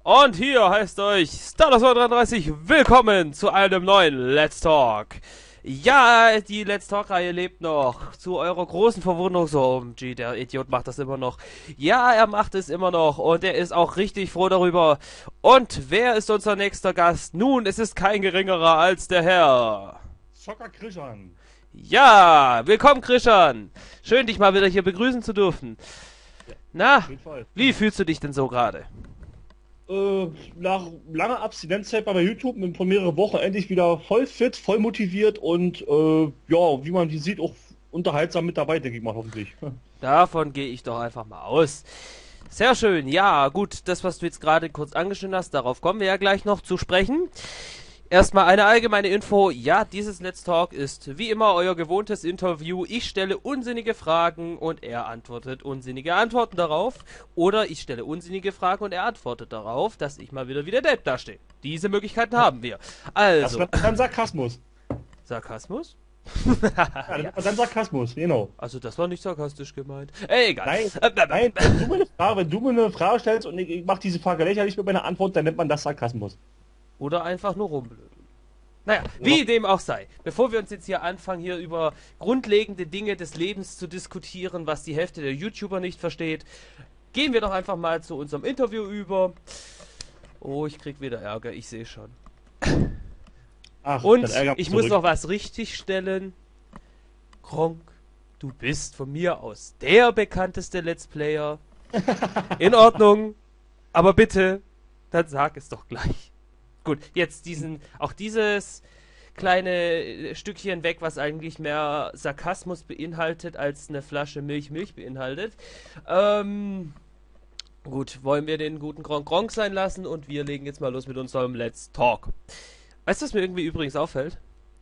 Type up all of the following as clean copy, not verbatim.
Und hier heißt euch Stardust 33 willkommen zu einem neuen Let's Talk. Ja, die Let's Talk-Reihe lebt noch. Zu eurer großen Verwunderung so, OMG, der Idiot macht das immer noch. Ja, er macht es immer noch und er ist auch richtig froh darüber. Und wer ist unser nächster Gast? Nun, es ist kein geringerer als der Herr Zocker Krishan. Ja, willkommen Krishan. Schön, dich mal wieder hier begrüßen zu dürfen. Na, Auf jeden Fall. wie fühlst du dich denn so gerade? Nach langer Abstinenzzeit bei YouTube von mehreren Wochen endlich wieder voll fit, voll motiviert und ja, wie man die sieht, auch unterhaltsam mit dabei, denke ich mal, hoffentlich. Davon gehe ich doch einfach mal aus. Sehr schön, ja, gut, das, was du jetzt gerade kurz angeschnitten hast, darauf kommen wir ja gleich noch zu sprechen. Erstmal eine allgemeine Info. Ja, dieses Let's Talk ist wie immer euer gewohntes Interview. Ich stelle unsinnige Fragen und er antwortet unsinnige Antworten darauf. Oder ich stelle unsinnige Fragen und er antwortet darauf, dass ich mal wieder wie der Depp dastehe. Diese Möglichkeiten haben wir. Also. Das war dann Sarkasmus. Sarkasmus? Ja, das war dann Sarkasmus, genau. Also das war nicht sarkastisch gemeint. Egal. Nein, wenn du mir eine Frage stellst und ich mache diese Frage lächerlich mit meiner Antwort, dann nennt man das Sarkasmus. Oder einfach nur rumblödeln. Naja, wie dem auch sei. Bevor wir uns jetzt hier anfangen, hier über grundlegende Dinge des Lebens zu diskutieren, was die Hälfte der YouTuber nicht versteht, gehen wir doch einfach mal zu unserem Interview über. Oh, ich krieg wieder Ärger, ich sehe schon. Ach, Und ich muss noch was richtigstellen. Gronkh, du bist von mir aus der bekannteste Let's Player. In Ordnung. Aber bitte, dann sag es doch gleich. Gut, jetzt dieses kleine Stückchen weg, was eigentlich mehr Sarkasmus beinhaltet, als eine Flasche Milch beinhaltet. Gut, wollen wir den guten Gronkh sein lassen und wir legen jetzt mal los mit unserem Let's Talk. Weißt du, was mir irgendwie übrigens auffällt?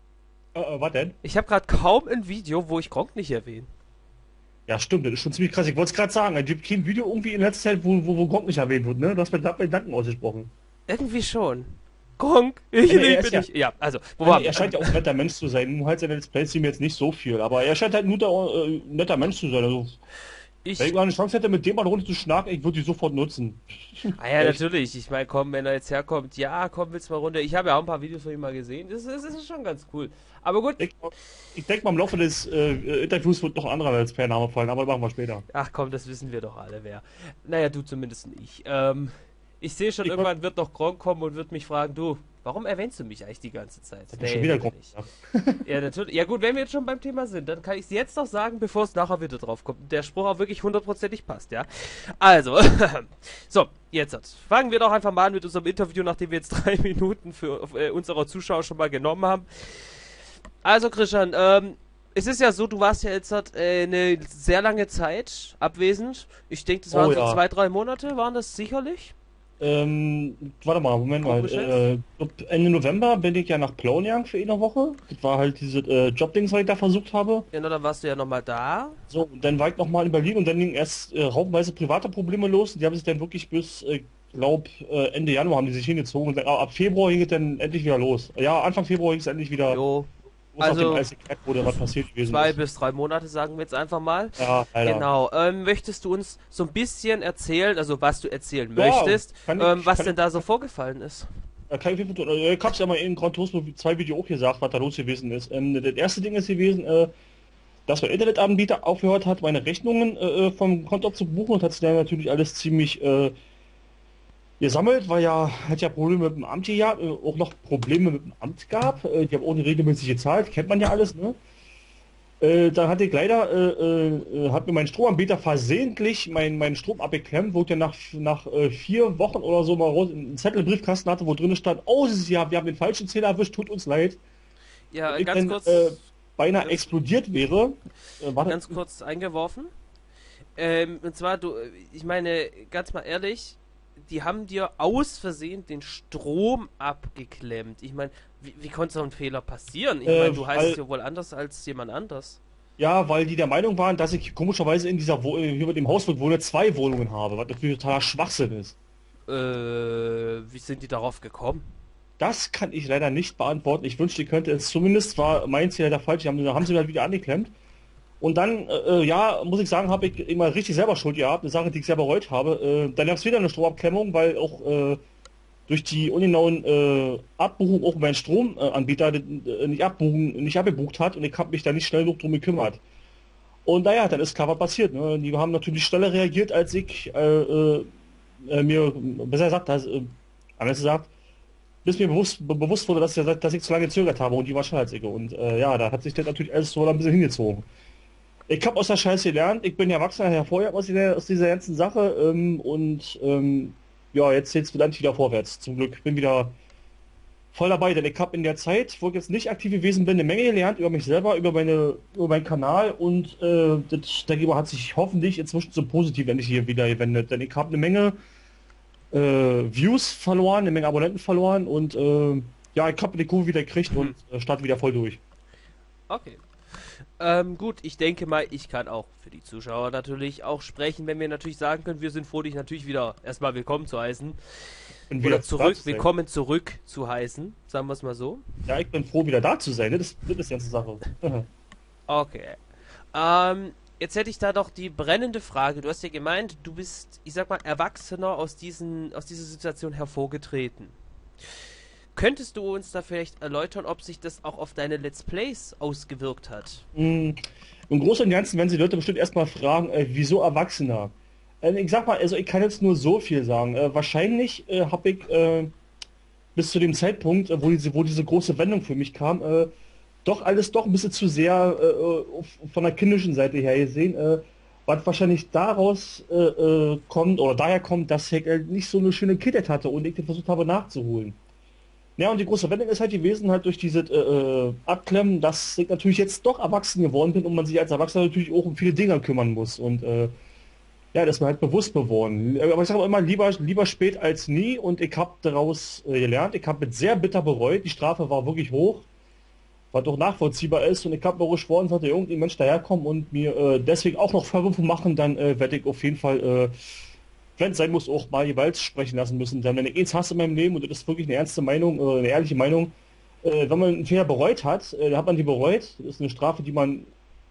Was denn? Ich habe gerade kaum ein Video, wo ich Gronkh nicht erwähne. Ja, stimmt, das ist schon ziemlich krass. Ich wollte es gerade sagen, es gibt kein Video irgendwie in letzter Zeit, wo Gronkh nicht erwähnt wird, ne? Du hast mir da Danken ausgesprochen. Irgendwie schon. Gronkh, ich liebe dich. Ja, also, wo war er scheint ja auch ein netter Mensch zu sein. Nur halt seine Let's Plays sehen mir jetzt nicht so viel. Aber er scheint halt nur ein netter Mensch zu sein. Also, wenn ich mal eine Chance hätte, mit dem mal eine Runde zu schnacken, ich würde die sofort nutzen. Ah ja, natürlich. Ich meine, komm, wenn er jetzt herkommt, ja, komm, willst du mal runter. Ich habe ja auch ein paar Videos von ihm mal gesehen. Das ist schon ganz cool. Aber gut. Ich denke mal, im Laufe des Interviews wird noch ein anderer Let's Play-Name fallen, aber machen wir später. Ach komm, das wissen wir doch alle, wer. Naja, du zumindest nicht. Ich sehe schon, irgendwann wird noch Gronkh kommen und wird mich fragen, du, warum erwähnst du mich eigentlich die ganze Zeit? Nee, schon wieder Gronkh. Ja, natürlich. Ja gut, wenn wir jetzt schon beim Thema sind, dann kann ich es jetzt noch sagen, bevor es nachher wieder drauf kommt. Der Spruch auch wirklich hundertprozentig passt, ja. Also, so, jetzt fangen wir doch einfach mal an mit unserem Interview, nachdem wir jetzt 3 Minuten für unsere Zuschauer schon mal genommen haben. Also, Krishan, es ist ja so, du warst ja jetzt eine sehr lange Zeit abwesend. Ich denke, das waren so 2-3 Monate, waren das sicherlich? Warte mal, Moment mal. Ende November bin ich ja nach Pyongyang für eine Woche. Das war halt diese Jobdings, was ich da versucht habe. Ja, dann warst du ja nochmal da. So, und dann war ich nochmal in Berlin und dann ging erst haufenweise private Probleme los. Die haben sich dann wirklich bis, Ende Januar haben die sich hingezogen. Und ab Februar ging es dann endlich wieder los. Ja, Anfang Februar ging es endlich wieder. Jo. Also, auf dem Eis wurde, was passiert gewesen 2 bis 3 Monate, sagen wir jetzt einfach mal. Ja, leider. Genau. Möchtest du uns so ein bisschen erzählen, also was du erzählen möchtest, was denn da so vorgefallen ist? Ich hab's ja mal in Gran Turismo 2 Video auch gesagt, was da los gewesen ist. Das erste Ding ist gewesen, dass mein Internetanbieter aufgehört hat, meine Rechnungen vom Konto zu buchen und hat es dann natürlich alles ziemlich gesammelt, weil hat ja Probleme mit dem Amt gehabt, auch noch Probleme mit dem Amt gab. Die haben auch nicht regelmäßig gezahlt, kennt man ja alles, ne? Dann hatte ich leider, hat mir mein Stromanbieter versehentlich meinen Strom abgeklemmt, wo ich dann nach 4 Wochen oder so mal raus einen Zettel im Briefkasten hatte, wo drin stand, oh, wir haben den falschen Zähler erwischt, tut uns leid. Ja, und ganz kurz. Beinahe explodiert wäre. Ganz kurz eingeworfen. Und zwar, ich meine, ganz mal ehrlich, die haben dir aus Versehen den Strom abgeklemmt. Ich meine, wie konnte so ein Fehler passieren? Ich meine, du heißt es ja wohl anders als jemand anders. Ja, weil die der Meinung waren, dass ich komischerweise in hier mit dem Haus, wo ich wohne, 2 Wohnungen habe, was natürlich totaler Schwachsinn ist. Wie sind die darauf gekommen? Das kann ich leider nicht beantworten. Ich wünschte, ich könnte es zumindest, war mein Ziel der falsch, haben sie halt wieder angeklemmt. Und dann, ja, muss ich sagen, habe ich immer richtig selber Schuld gehabt, eine Sache, die ich selber bereut habe. Dann gab es wieder eine Stromabklemmung, weil auch durch die ungenauen Abbuchung auch mein Stromanbieter nicht abgebucht hat und ich habe mich da nicht schnell genug drum gekümmert. Und naja, dann ist klar was passiert. Ne? Die haben natürlich schneller reagiert, als ich mir besser gesagt, anders gesagt, bis mir bewusst wurde, dass ich zu lange gezögert habe und die war schneller als ich. Und ja, da hat sich das natürlich alles so ein bisschen hingezogen. Ich habe aus der Scheiße gelernt, ich bin ja Erwachsener hervorher aus dieser ganzen Sache ja, jetzt geht's wieder vorwärts. Zum Glück bin wieder voll dabei, denn ich habe in der Zeit, wo ich jetzt nicht aktiv gewesen bin, eine Menge gelernt über mich selber, über meinen Kanal und das darüber hat sich hoffentlich inzwischen zum Positiven endlich hier wieder gewendet, denn ich habe eine Menge Views verloren, eine Menge Abonnenten verloren und ja, ich habe die Kurve wieder gekriegt und starte wieder voll durch. Okay. Gut, ich denke mal, ich kann auch für die Zuschauer natürlich auch sprechen, wenn wir natürlich sagen können, wir sind froh, dich natürlich wieder erstmal willkommen zu heißen. Bin Oder wieder zurück, da zu sein. willkommen zurück zu heißen, sagen wir es mal so. Ja, ich bin froh, wieder da zu sein, ne? Das ist die ganze Sache. Okay. Jetzt hätte ich da doch die brennende Frage. Du hast ja gemeint, du bist, ich sag mal, Erwachsener aus dieser Situation hervorgetreten. Könntest du uns da vielleicht erläutern, ob sich das auch auf deine Let's Plays ausgewirkt hat? Im Großen und Ganzen werden Sie Leute bestimmt erstmal fragen, wieso Erwachsener? Ich sag mal, also ich kann jetzt nur so viel sagen. Wahrscheinlich habe ich bis zu dem Zeitpunkt, wo diese große Wendung für mich kam, doch alles doch ein bisschen zu sehr von der kindischen Seite her gesehen, was wahrscheinlich daraus kommt oder daher kommt, dass ich nicht so eine schöne Kindheit hatte und ich den versucht habe nachzuholen. Ja, und die große Wendung ist halt gewesen, halt durch diese Abklemmen, dass ich natürlich jetzt doch erwachsen geworden bin und man sich als Erwachsener natürlich auch um viele Dinge kümmern muss. Und ja, das war halt bewusst geworden. Aber ich sage immer, lieber spät als nie und ich habe daraus gelernt. Ich habe mit sehr bitter bereut. Die Strafe war wirklich hoch, was doch nachvollziehbar ist. Und ich habe mir auch geschworen, sollte irgendein Mensch daherkommen und mir deswegen auch noch Vorwürfe machen, dann werde ich auf jeden Fall wenn es sein muss, auch mal Gewalt sprechen lassen müssen. Denn wenn ich eins hasse in meinem Leben, und das ist wirklich eine ernste Meinung, eine ehrliche Meinung, wenn man einen Fehler bereut hat, dann hat man die bereut. Das ist eine Strafe, die man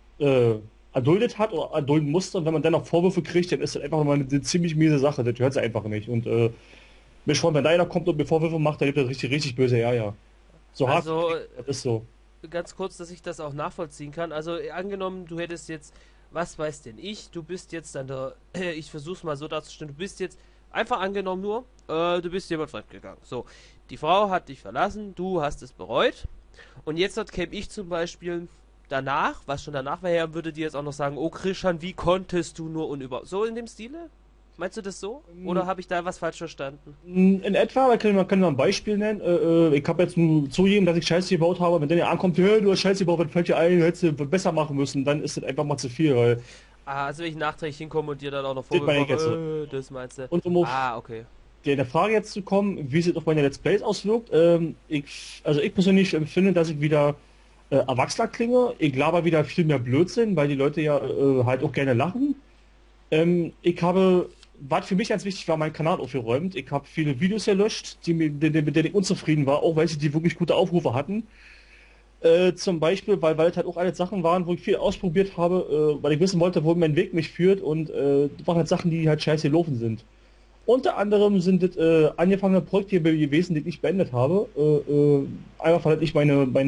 erduldet hat oder erdulden musste. Und wenn man dann noch Vorwürfe kriegt, dann ist das einfach mal eine ziemlich miese Sache. Das hört sich einfach nicht. Und mir schon, wenn da einer kommt und mir Vorwürfe macht, dann gibt er richtig, richtig böse, ja, ja. So hart, Also, das ist so. ganz kurz, dass ich das auch nachvollziehen kann. Also, angenommen, du hättest jetzt, was weiß denn ich, du bist jetzt an der, ich versuch's mal so darzustellen, du bist jetzt, einfach angenommen nur, du bist jemand fremdgegangen. So, die Frau hat dich verlassen, du hast es bereut. Und jetzt käme ich zum Beispiel danach, was schon danach wäre, würde dir jetzt auch noch sagen, oh Christian, wie konntest du nur und überhaupt. So in dem Stile? Meinst du das so? Oder habe ich da was falsch verstanden? In etwa, man kann mal ein Beispiel nennen. Ich habe jetzt nur zugegeben, dass ich Scheiße gebaut habe. Wenn der ja ankommt, hey, du hast Scheiße gebaut, was fällt dir ein, hättest du besser machen müssen, dann ist das einfach mal zu viel. Weil Ah, also wenn ich nachträglich hinkomme und dir dann auch noch das meine ich jetzt so. das meinst du? Und um auf Ah, okay. der Frage jetzt zu kommen, wie sich auf meine Let's Plays auswirkt, ich persönlich empfinde, dass ich wieder erwachsener klinge. Ich laber wieder viel mehr Blödsinn, weil die Leute ja halt auch gerne lachen. Was für mich ganz wichtig war, meinen Kanal aufgeräumt. Ich habe viele Videos gelöscht, mit denen ich unzufrieden war, auch welche, die wirklich gute Aufrufe hatten. Zum Beispiel, weil es halt auch alles Sachen waren, wo ich viel ausprobiert habe, weil ich wissen wollte, wo mein Weg mich führt und das waren halt Sachen, die halt scheiße gelaufen sind. Unter anderem sind es angefangene Projekte gewesen, die ich nicht beendet habe. Einfach weil ich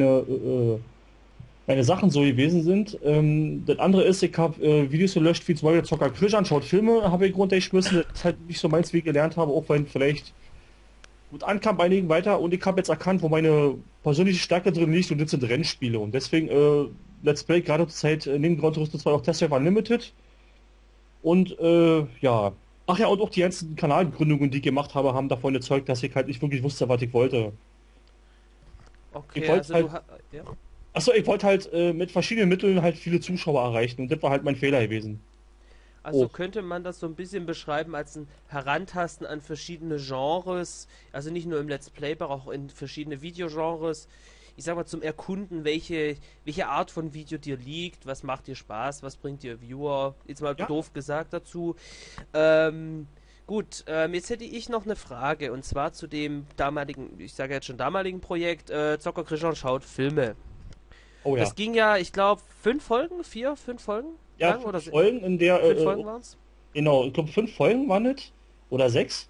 meine Sachen so gewesen sind. Das andere ist, ich habe Videos gelöscht, wie zum Beispiel Zocker Christian schaut Filme, habe ich runtergeschmissen. Das ist halt nicht so meins, wie ich gelernt habe, auch wenn vielleicht gut ankam bei einigen weiter. Und ich habe jetzt erkannt, wo meine persönliche Stärke drin liegt und das sind Rennspiele. Und deswegen Let's Play gerade zur Zeit neben Gran Turismo 2 auch Test Drive Unlimited. Und ja. Ach ja, und auch die ganzen Kanalgründungen, die ich gemacht habe, haben davon erzeugt, dass ich halt nicht wirklich wusste, was ich wollte. Okay, Ich wollte also halt, du hast... Ja? achso, ich wollte halt mit verschiedenen Mitteln halt viele Zuschauer erreichen und das war halt mein Fehler gewesen. Also Oh, könnte man das so ein bisschen beschreiben als ein Herantasten an verschiedene Genres, also nicht nur im Let's Play, aber auch in verschiedene Videogenres. Ich sag mal zum Erkunden, welche Art von Video dir liegt, was macht dir Spaß, was bringt dir Viewer, jetzt mal ja, doof gesagt dazu. Gut, jetzt hätte ich noch eine Frage und zwar zu dem damaligen, ich sage jetzt schon damaligen Projekt, Zocker Christian schaut Filme. oh ja. Das ging ja, ich glaube, 5 Folgen Ja, lang oder 5 Folgen, in der, 5 Folgen waren es? genau, ich glaube 5 Folgen waren es, oder 6.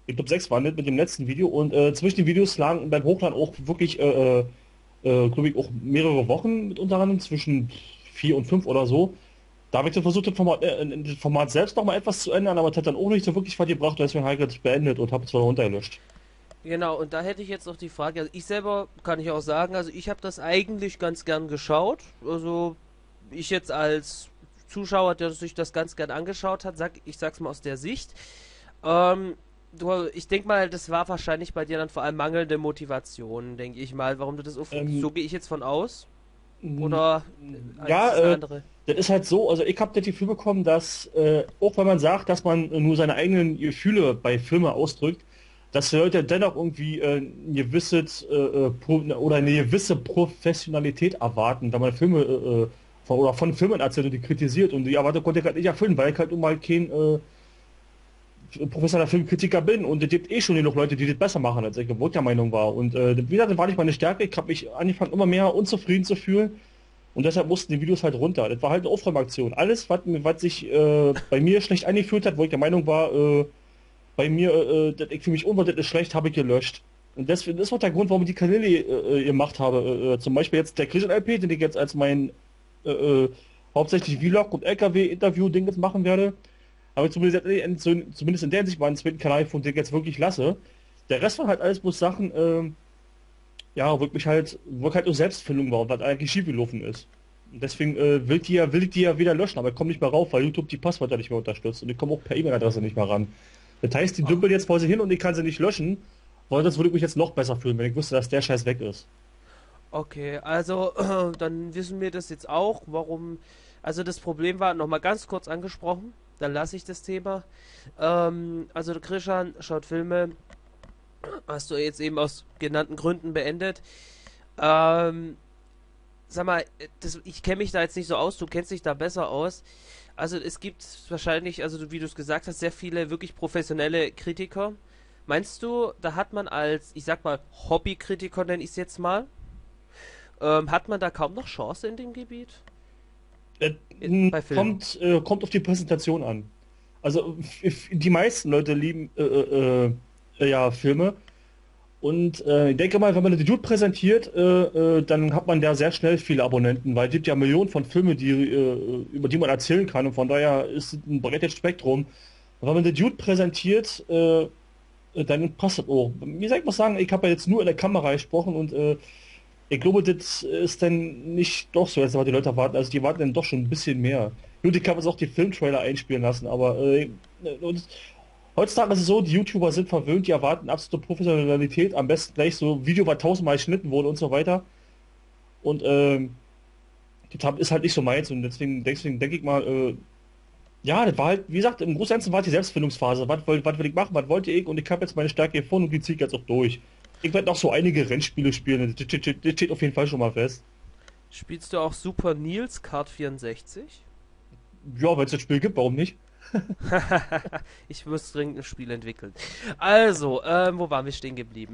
Ich glaube 6 waren das mit dem letzten Video und zwischen den Videos lagen beim Hochladen auch wirklich, glaube ich, auch mehrere Wochen mit unter anderem, zwischen 4 und 5 oder so. Da habe ich dann versucht, das Format selbst noch mal etwas zu ändern, aber das hat dann auch nicht so wirklich was gebracht, deswegen habe ich das beendet und habe es zwar runtergelöscht. Genau, und da hätte ich jetzt noch die Frage, also ich selber kann ich auch sagen, also ich habe das eigentlich ganz gern geschaut. Also ich jetzt als Zuschauer, der sich das ganz gern angeschaut hat, ich sag's mal aus der Sicht. Ähm, ich denke mal, das war wahrscheinlich bei dir dann vor allem mangelnde Motivation, denke ich mal, warum du das so Ähm, gehe ich jetzt von aus. Mm, Oder Ja, ist es eine andere? das ist halt so, also ich habe das Gefühl bekommen, dass auch wenn man sagt, dass man nur seine eigenen Gefühle bei Filmen ausdrückt, dass die Leute dennoch irgendwie ein gewisses oder eine gewisse Professionalität erwarten, wenn man Filme von Filmen erzählt und die kritisiert und die Erwartung konnte ich halt nicht erfüllen, weil ich halt nun mal kein professioneller Filmkritiker bin und es gibt eh schon genug Leute, die das besser machen, als ich gewohnt der Meinung war. Und wie gesagt, das war nicht meine Stärke. Ich habe mich angefangen, immer mehr unzufrieden zu fühlen. Und deshalb mussten die Videos halt runter. Das war halt eine Aufräumaktion. Alles, was sich bei mir schlecht eingeführt hat, wo ich der Meinung war, bei mir, dass ich für mich unwohl, das ist schlecht, habe ich gelöscht. Und deswegen das war der Grund, warum ich die Kanäle gemacht habe. Zum Beispiel jetzt der Christian LP, den ich jetzt als mein hauptsächlich Vlog und LKW-Interview-Ding jetzt machen werde. Aber zumindest in der Hinsicht meinen zweiten Kanal, von dem ich jetzt wirklich lasse. Der Rest waren halt alles bloß Sachen, ja, wo ich halt nur Selbstfindung war und was eigentlich schiefgelaufen ist. Und deswegen will ich die ja wieder löschen, aber ich komme nicht mehr rauf, weil YouTube die Passwörter nicht mehr unterstützt und ich komme auch per E-Mail-Adresse nicht mehr ran. Das heißt, die dümpelt jetzt vor sich hin und ich kann sie nicht löschen, weil das würde ich mich jetzt noch besser fühlen, wenn ich wüsste, dass der Scheiß weg ist. Okay, also dann wissen wir das jetzt auch, warum. Also das Problem war nochmal ganz kurz angesprochen, dann lasse ich das Thema. Also der Krishan schaut Filme, hast du jetzt eben aus genannten Gründen beendet. Ähm, Sag mal, ich kenne mich da jetzt nicht so aus, du kennst dich da besser aus. Also es gibt wahrscheinlich, also wie du es gesagt hast, sehr viele wirklich professionelle Kritiker. Meinst du, da hat man als, ich sag mal, Hobbykritiker, nenne ich es jetzt mal, hat man da kaum noch Chance in dem Gebiet? Äh, Bei Filmen. kommt auf die Präsentation an. Also die meisten Leute lieben ja Filme. Und ich denke mal, wenn man den Dude präsentiert, dann hat man ja sehr schnell viele Abonnenten, weil es gibt ja Millionen von Filmen, über die man erzählen kann und von daher ist es ein breites Spektrum. Und wenn man den Dude präsentiert, dann passt das auch. Wie gesagt, ich muss sagen, ich habe ja jetzt nur in der Kamera gesprochen und ich glaube, das ist dann nicht doch so, als was die Leute erwarten. Also die erwarten dann doch schon ein bisschen mehr. Gut, ich kann jetzt auch die Filmtrailer einspielen lassen, aber und heutzutage ist es so, die YouTuber sind verwöhnt, die erwarten absolute Professionalität, am besten gleich so Video, was tausendmal geschnitten wurde und so weiter. Und ist halt nicht so meins und deswegen denke ich mal, ja, das war halt, wie gesagt, im Großen und Ganzen war die Selbstfindungsphase. Was will ich machen, was wollte ich? Und ich habe jetzt meine Stärke gefunden und die ziehe ich jetzt auch durch. Ich werde noch so einige Rennspiele spielen, das steht auf jeden Fall schon mal fest. Spielst du auch Super Nils Kart 64? Ja, wenn es das Spiel gibt, warum nicht? Ich muss dringend ein Spiel entwickeln. Also, wo waren wir stehen geblieben?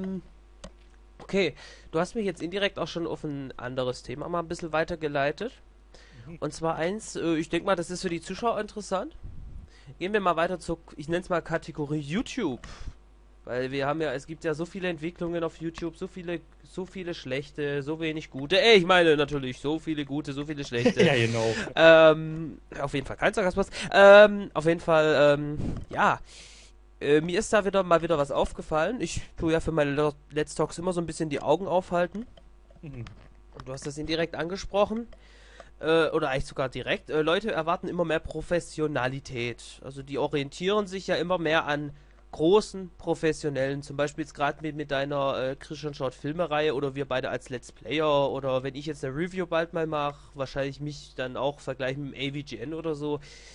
Okay, du hast mich jetzt indirekt auch schon auf ein anderes Thema mal ein bisschen weitergeleitet. Und zwar eins, ich denke mal, das ist für die Zuschauer interessant. Gehen wir mal weiter zur, ich nenne es mal Kategorie YouTube. Weil wir haben ja, es gibt ja so viele Entwicklungen auf YouTube, so viele schlechte, so wenig gute. Ich meine natürlich, so viele gute, so viele schlechte. Ja, genau. Auf jeden Fall kein Sarkasmus. Auf jeden Fall, ja. Mir ist da mal wieder was aufgefallen. Ich tue ja für meine Let's Talks immer so ein bisschen die Augen aufhalten. Mhm. Und du hast das indirekt angesprochen. Oder eigentlich sogar direkt. Leute erwarten immer mehr Professionalität. Also die orientieren sich ja immer mehr an großen Professionellen, zum Beispiel jetzt gerade mit deiner Christian Short Filme-Reihe oder wir beide als Let's Player oder wenn ich jetzt eine Review bald mal mache, wahrscheinlich mich dann auch vergleichen mit dem AVGN oder so.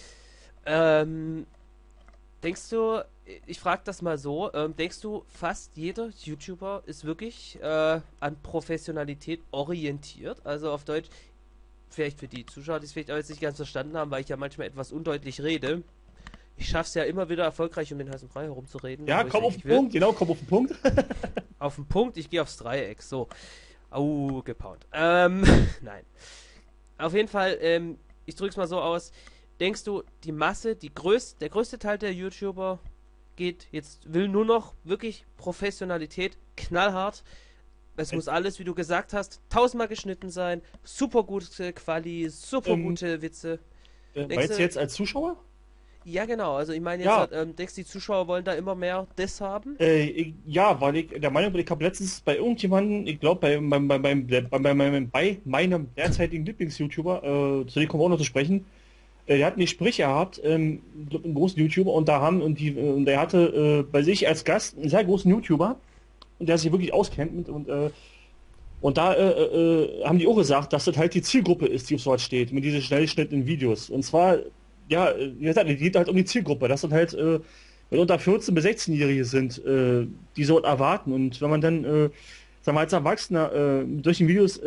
Ähm, Denkst du, ich frage das mal so, denkst du, fast jeder YouTuber ist wirklich an Professionalität orientiert? Also auf Deutsch, vielleicht für die Zuschauer, die es vielleicht auch jetzt nicht ganz verstanden haben, weil ich ja manchmal etwas undeutlich rede. Ich schaff's ja immer wieder erfolgreich, um den heißen Brei herumzureden. Ja, wo ich's komm auf eigentlich den will. Punkt, genau, komm auf den Punkt. Auf den Punkt, ich gehe aufs Dreieck. So. Au, gepaut. Nein. Auf jeden Fall, ich drück's mal so aus. Denkst du, die Masse, der größte Teil der YouTuber will nur noch wirklich Professionalität, knallhart. Es muss alles, wie du gesagt hast, 1000-mal geschnitten sein, super gute Quali, super gute Witze. Meinst du jetzt als Zuschauer? Ja, genau. Also ich meine jetzt, denkst du, die Zuschauer wollen da immer mehr das haben? Ja, weil ich der Meinung bin, ich habe letztens bei irgendjemandem, ich glaube bei meinem derzeitigen Lieblings-YouTuber, zu dem kommen wir auch noch zu sprechen, der hat ein Gespräch gehabt, einen großen YouTuber, und der hatte bei sich als Gast einen sehr großen YouTuber, und der sich wirklich auskennt und da haben die auch gesagt, dass das halt die Zielgruppe ist, die auf sowas steht, mit diesen schnellgeschnittenen Videos. Und zwar, ja, wie gesagt, es geht halt um die Zielgruppe, dass das halt, wenn unter 14- bis 16-Jährige sind, die so erwarten. Und wenn man dann, sagen wir als Erwachsener, durch die Videos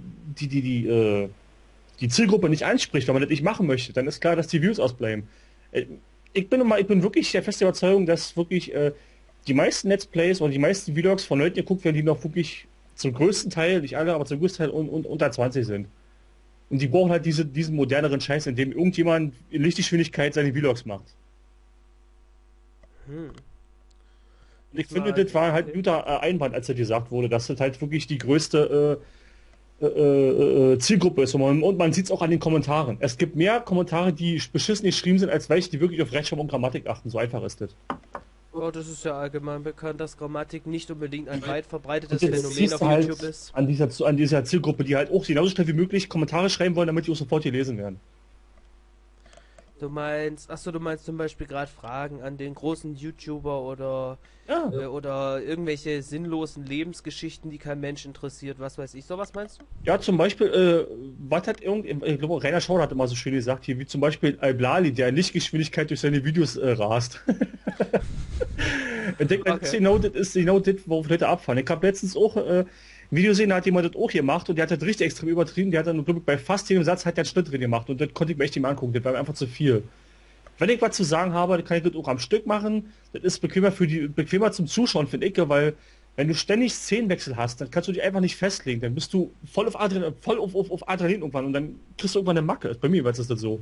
die Zielgruppe nicht anspricht, wenn man das nicht machen möchte, dann ist klar, dass die Views ausbleiben. Ich bin wirklich der festen Überzeugung, dass wirklich die meisten Let's Plays oder die meisten Vlogs von Leuten geguckt werden, die noch wirklich zum größten Teil, nicht alle, aber zum größten Teil unter 20 sind. Und die brauchen halt diesen moderneren Scheiß, in dem irgendjemand in Lichtgeschwindigkeit seine Vlogs macht. Ich finde, das war halt ein guter Einwand, als das gesagt wurde, dass das halt wirklich die größte Zielgruppe ist. Und man sieht es auch an den Kommentaren. Es gibt mehr Kommentare, die beschissen geschrieben sind, als welche, die wirklich auf Rechtschreibung und Grammatik achten. So einfach ist das. Oh, das ist ja allgemein bekannt, dass Grammatik nicht unbedingt ein weit verbreitetes Und Phänomen auf halt YouTube ist. an dieser Zielgruppe, die halt auch genauso schnell wie möglich Kommentare schreiben wollen, damit die auch sofort gelesen werden. Du meinst zum Beispiel gerade Fragen an den großen YouTuber oder irgendwelche sinnlosen Lebensgeschichten, die kein Mensch interessiert, was weiß ich, sowas meinst du? Ja, zum Beispiel, was hat ich glaube, Rainer Schauer hat immer so schön gesagt, hier, wie zum Beispiel Al-Blali, der in Lichtgeschwindigkeit durch seine Videos rast. Ich denke, das ist genau das, worauf Leute abfahren. Ich habe letztens auch ein Video gesehen, da hat jemand das auch gemacht, und der hat das richtig extrem übertrieben. Der hat dann, glaube ich, bei fast jedem Satz hat der einen Schnitt drin gemacht, und das konnte ich mir echt nicht mehr angucken. Das war mir einfach zu viel. Wenn ich was zu sagen habe, dann kann ich das auch am Stück machen. Das ist bequemer zum Zuschauen, finde ich, weil wenn du ständig Szenenwechsel hast, dann kannst du dich einfach nicht festlegen. Dann bist du voll auf Adrenalin irgendwann, und dann kriegst du irgendwann eine Macke. Bei mir ist das so.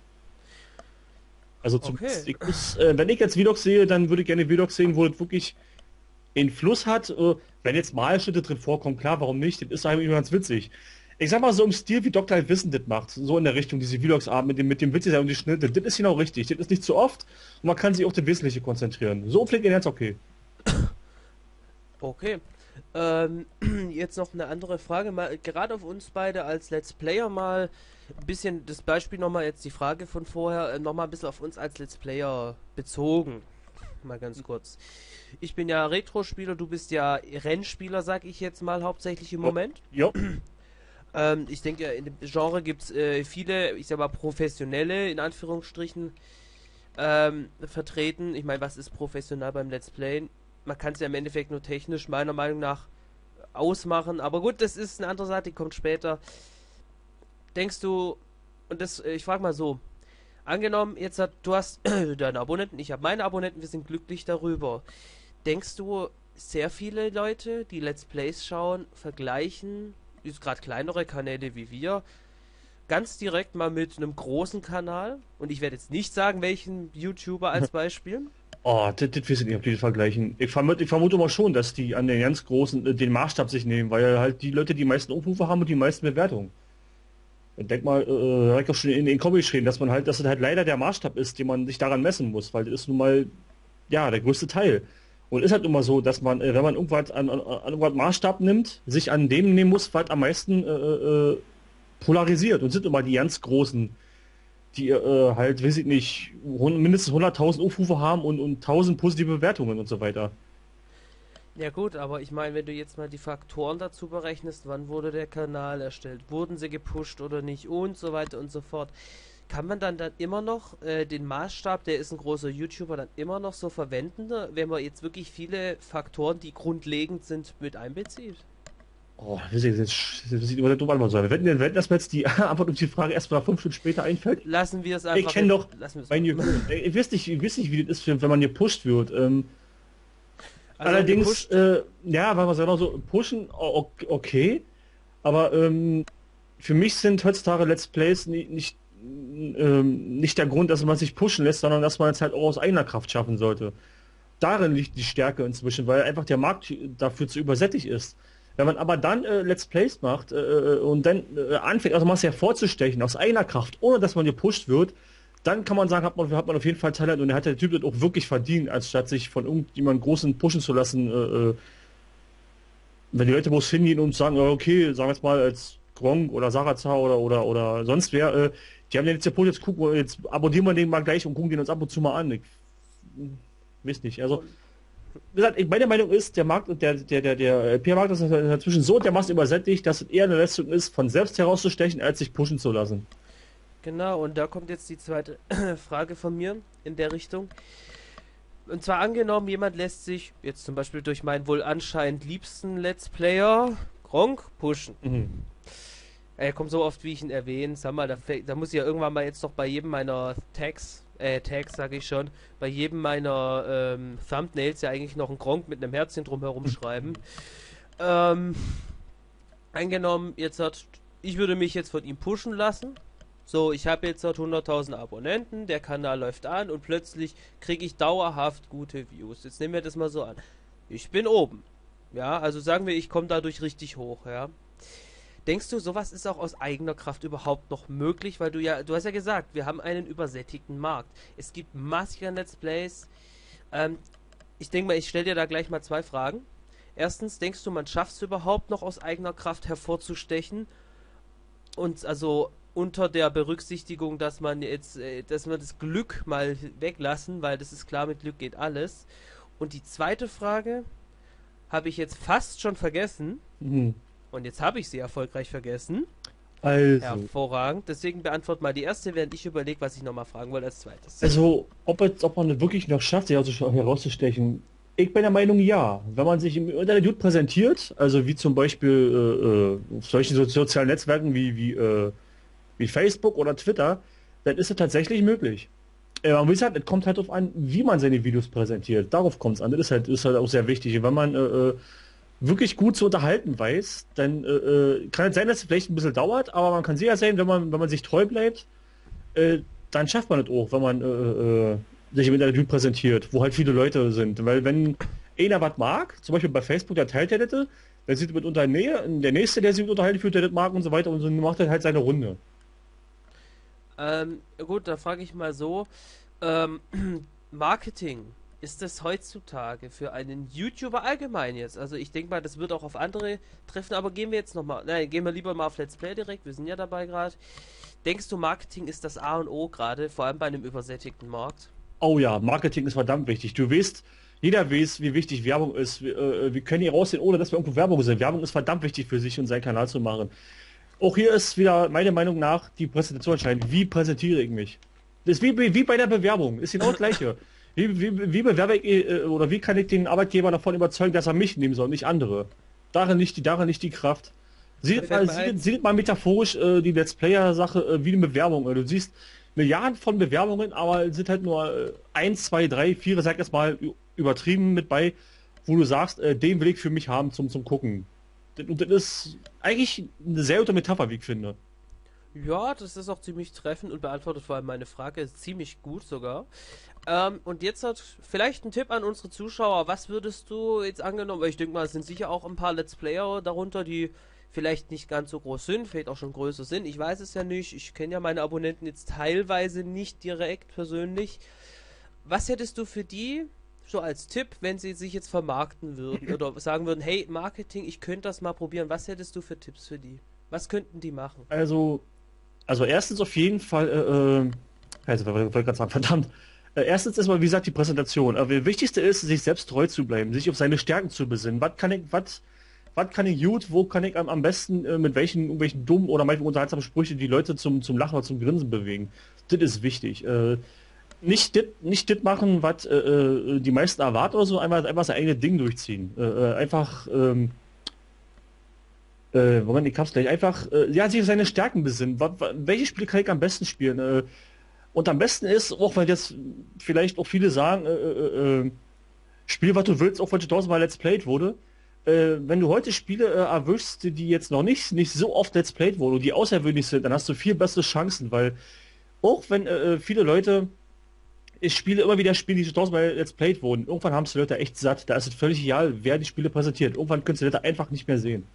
Also wenn ich jetzt Vlogs sehe, dann würde ich gerne Vlogs sehen, wo das wirklich den Fluss hat. Wenn jetzt Malschnitte drin vorkommen, klar, warum nicht? Das ist eigentlich ganz witzig. Ich sag mal so im Stil, wie Dr. Wissen das macht. So in der Richtung, diese Vlogs-Abend mit dem Witz und die Schnitte. Das ist genau richtig. Das ist nicht zu oft, und man kann sich auf das Wesentliche konzentrieren. So pflegt ihr jetzt okay. Okay. Jetzt noch eine andere Frage, mal gerade auf uns beide als Let's Player mal ein bisschen das Beispiel nochmal, jetzt die Frage von vorher, nochmal ein bisschen auf uns als Let's Player bezogen. Mal ganz kurz. Ich bin ja Retro-Spieler, du bist ja Rennspieler, sag ich jetzt mal hauptsächlich im Moment. Ja. Ich denke, in dem Genre gibt es viele, ich sag mal, professionelle, in Anführungsstrichen, vertreten. Ich meine, was ist professionell beim Let's Playen? Man kann es ja im Endeffekt nur technisch meiner Meinung nach ausmachen, aber gut, das ist eine andere Seite, die kommt später. Denkst du, und das, ich frage mal so, angenommen, du hast deine Abonnenten, ich habe meine Abonnenten, wir sind glücklich darüber. Denkst du, sehr viele Leute, die Let's Plays schauen, vergleichen, gerade kleinere Kanäle wie wir, ganz direkt mal mit einem großen Kanal? Und ich werde jetzt nicht sagen, welchen YouTuber als Beispiel. Oh, das weiß ich nicht, ob die das vergleichen. Ich vermute mal schon, dass die an den ganz großen den Maßstab sich nehmen, weil halt die Leute die meisten Aufrufe haben und die meisten Bewertungen. Ich denke mal, habe ich auch schon in den Kombi geschrieben, dass das halt leider der Maßstab ist, den man sich daran messen muss, weil das ist nun mal, ja, der größte Teil. Und ist halt immer so, dass man, wenn man irgendwas an irgendwas Maßstab nimmt, sich an dem nehmen muss, was am meisten polarisiert, und sind immer die ganz großen, die halt, weiß ich nicht, mindestens 100.000 Aufrufe haben und 1.000 positive Bewertungen und so weiter. Ja gut, aber ich meine, wenn du jetzt mal die Faktoren dazu berechnest, wann wurde der Kanal erstellt, wurden sie gepusht oder nicht und so weiter und so fort, kann man dann immer noch den Maßstab, der ist ein großer YouTuber, dann immer noch so verwenden, wenn man jetzt wirklich viele Faktoren, die grundlegend sind, mit einbezieht? Oh, das sieht immer dumm an, sein. Wenn das jetzt die Antwort auf die Frage erst mal 5 Stunden später einfällt. Lassen wir es einfach. Ich kenne doch ich weiß nicht, wie das ist, wenn man gepusht wird. Also allerdings, ja, weil man sagt so, pushen, okay, aber für mich sind heutzutage Let's Plays nicht der Grund, dass man sich pushen lässt, sondern dass man es halt auch aus eigener Kraft schaffen sollte. darin liegt die Stärke inzwischen, weil einfach der Markt dafür zu übersättigt ist. Wenn man aber dann Let's Plays macht und dann anfängt, also mal hervorzustechen aus eigener Kraft, ohne dass man gepusht wird, dann kann man sagen, hat man auf jeden Fall Talent und er hat der Typ das auch wirklich verdient, anstatt sich von irgendjemandem Großen pushen zu lassen. Wenn die Leute bloß hingehen und sagen, okay, sagen wir jetzt mal als Gronk oder Sarazar oder sonst wer, die haben den jetzt gepusht, jetzt gucken wir, jetzt abonnieren wir den mal gleich und gucken den uns ab und zu mal an. Ich weiß nicht. Also, wie gesagt, meine Meinung ist, der Markt und der PR-Markt ist inzwischen so dermaßen übersättigt, dass es eher eine Leistung ist, von selbst herauszustechen, als sich pushen zu lassen. Genau, und da kommt jetzt die zweite Frage von mir in der Richtung. Und zwar angenommen, jemand lässt sich jetzt zum Beispiel durch meinen wohl anscheinend liebsten Let's Player Gronk pushen. Mhm. Er kommt so oft, wie ich ihn erwähne. Sag mal, da muss ich ja irgendwann mal jetzt doch bei jedem meiner Tags sage ich schon, bei jedem meiner Thumbnails ja eigentlich noch einen Gronk mit einem Herzchen drumherum schreiben. Angenommen, ich würde mich jetzt von ihm pushen lassen. So, ich habe jetzt 100.000 Abonnenten, der Kanal läuft an und plötzlich kriege ich dauerhaft gute Views. Jetzt nehmen wir das mal so an. Ich bin oben. Ja, also sagen wir, ich komme dadurch richtig hoch, ja. Denkst du, sowas ist auch aus eigener Kraft überhaupt noch möglich? Weil du hast ja gesagt, wir haben einen übersättigten Markt. Es gibt massig an Let's Plays. Ich denke mal, ich stelle dir da gleich mal 2 Fragen. Erstens, denkst du, man schafft es überhaupt noch aus eigener Kraft hervorzustechen? Und also unter der Berücksichtigung, dass man das Glück mal weglassen, weil das ist klar, mit Glück geht alles. Und die zweite Frage habe ich jetzt fast schon vergessen. Mhm. Und jetzt habe ich sie erfolgreich vergessen. Also. Hervorragend. Deswegen beantworte mal die erste, während ich überlege, was ich nochmal fragen wollte als zweites. Also, ob man es wirklich noch schafft, sich herauszustechen. Ich bin der Meinung, ja. Wenn man sich im Internet gut präsentiert, also wie zum Beispiel auf solchen sozialen Netzwerken wie Facebook oder Twitter, dann ist es tatsächlich möglich. Aber wie gesagt, es kommt halt darauf an, wie man seine Videos präsentiert. Darauf kommt es an. Das ist halt auch sehr wichtig. Und wenn man wirklich gut zu unterhalten weiß, dann kann es sein, dass es vielleicht ein bisschen dauert, aber man kann sicher sein, wenn man sich treu bleibt, dann schafft man es auch, wenn man sich im Internet gut präsentiert, wo halt viele Leute sind. Weil wenn einer was mag, zum Beispiel bei Facebook, der teilt der das, dann sieht er mit Nähe, der nächste, der sich mit unterhalten fühlt, der das mag und so weiter und so macht er halt seine Runde. Gut, da frage ich mal so, Marketing, ist das heutzutage für einen YouTuber allgemein jetzt? Also ich denke mal, das wird auch auf andere treffen, aber gehen wir lieber mal auf Let's Play direkt, wir sind ja dabei gerade. Denkst du, Marketing ist das A und O gerade, vor allem bei einem übersättigten Markt? Oh ja, Marketing ist verdammt wichtig. Jeder weiß, wie wichtig Werbung ist. Wir können hier raussehen, ohne dass wir irgendwo Werbung sind. Werbung ist verdammt wichtig für sich und seinen Kanal zu machen. Auch hier ist wieder meiner Meinung nach die Präsentation entscheidend. Wie präsentiere ich mich? Das ist wie bei der Bewerbung. Ist genau das Gleiche. Wie bewerbe ich oder wie kann ich den Arbeitgeber davon überzeugen, dass er mich nehmen soll und nicht andere? Darin liegt die Kraft. Sieht mal metaphorisch die Let's Player-Sache wie eine Bewerbung. Du siehst Milliarden von Bewerbungen, aber es sind halt nur 1, 2, 3, 4, sag das mal übertrieben mit bei, wo du sagst, den will ich für mich haben zum Gucken. Und das ist eigentlich eine sehr gute Metapher, wie ich finde. Ja, das ist auch ziemlich treffend und beantwortet vor allem meine Frage, ist ziemlich gut sogar. Und jetzt hat vielleicht ein Tipp an unsere Zuschauer, was würdest du jetzt angenommen, weil ich denke mal, es sind sicher auch ein paar Let's Player darunter, die vielleicht nicht ganz so groß sind, vielleicht auch schon größer sind, ich weiß es ja nicht, ich kenne ja meine Abonnenten jetzt teilweise nicht direkt persönlich. Was hättest du für die so als Tipp, wenn sie sich jetzt vermarkten würden oder sagen würden, hey, Marketing, ich könnte das mal probieren, was hättest du für Tipps für die? Was könnten die machen? Also erstens auf jeden Fall, ich wollte gerade sagen, verdammt. Erstens ist mal, wie gesagt, die Präsentation. Aber das Wichtigste ist, sich selbst treu zu bleiben, sich auf seine Stärken zu besinnen. Was kann ich gut, wo kann ich am besten mit welchen dummen oder manchmal unterhaltsamen Sprüchen die Leute zum Lachen oder zum Grinsen bewegen. Das ist wichtig. Nicht das machen, was die meisten erwarten oder so, einfach sein eigenes Ding durchziehen. Moment, ich hab's gleich. Sich auf seine Stärken besinnen. Welche Spiele kann ich am besten spielen? Und am besten ist, auch wenn jetzt vielleicht auch viele sagen, Spiel, was du willst, auch wenn schon tausendmal Let's Played wurde. Wenn du heute Spiele erwischst, die jetzt noch nicht so oft Let's Played wurden und die außergewöhnlich sind, dann hast du viel bessere Chancen, weil auch wenn viele Leute Ich spiele immer wieder Spiele, die schon tausendmal Let's Played wurden. Irgendwann haben es die Leute echt satt. Da ist es völlig egal, wer die Spiele präsentiert. Irgendwann können die Leute einfach nicht mehr sehen.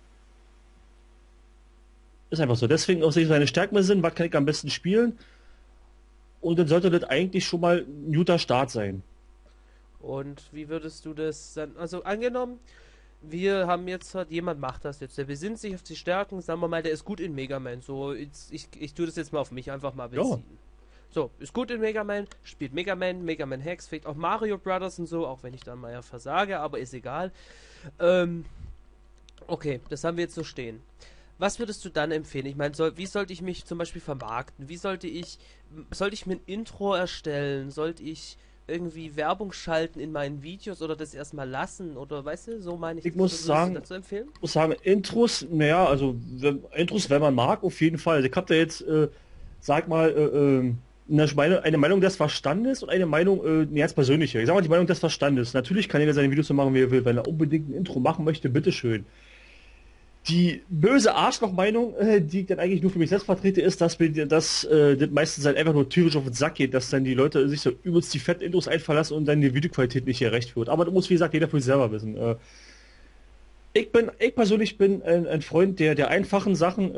Ist einfach so. Deswegen auch seine Stärken sind, was kann ich am besten spielen. Und dann sollte das eigentlich schon mal ein guter Start sein. Und wie würdest du das dann, also angenommen, wir haben jetzt, jemand macht das jetzt, der besinnt sich auf die Stärken, sagen wir mal, der ist gut in Mega Man, so, ich tue das jetzt mal auf mich einfach mal Ja. beziehen. So, ist gut in Mega Man, spielt Mega Man Hacks, vielleicht auch Mario Brothers und so, auch wenn ich dann mal ja versage, aber ist egal. Ähm, okay, das haben wir jetzt so stehen. Was würdest du dann empfehlen? Ich meine, wie sollte ich mich zum Beispiel vermarkten? Sollte ich mir ein Intro erstellen? Sollte ich irgendwie Werbung schalten in meinen Videos oder das erstmal lassen? Oder weißt du, so meine ich. Ich Was muss würdest du sagen, dazu empfehlen? Intros, naja, also Intros, wenn man mag, auf jeden Fall. Also ich habe da jetzt, sag mal, eine Meinung des Verstandes und eine Meinung, jetzt persönliche. Ich sag mal die Meinung des Verstandes. Natürlich kann jeder seine Videos so machen, wie er will. Wenn er unbedingt ein Intro machen möchte, bitteschön. Die böse Arschloch-Meinung, die ich dann eigentlich nur für mich selbst vertrete, ist, dass das meistens halt einfach nur tierisch auf den Sack geht, dass dann die Leute sich so übelst die fetten Intros einverlassen und dann die Videoqualität nicht gerecht wird. Aber das muss, wie gesagt, jeder für sich selber wissen. Ich persönlich bin ein Freund der einfachen Sachen,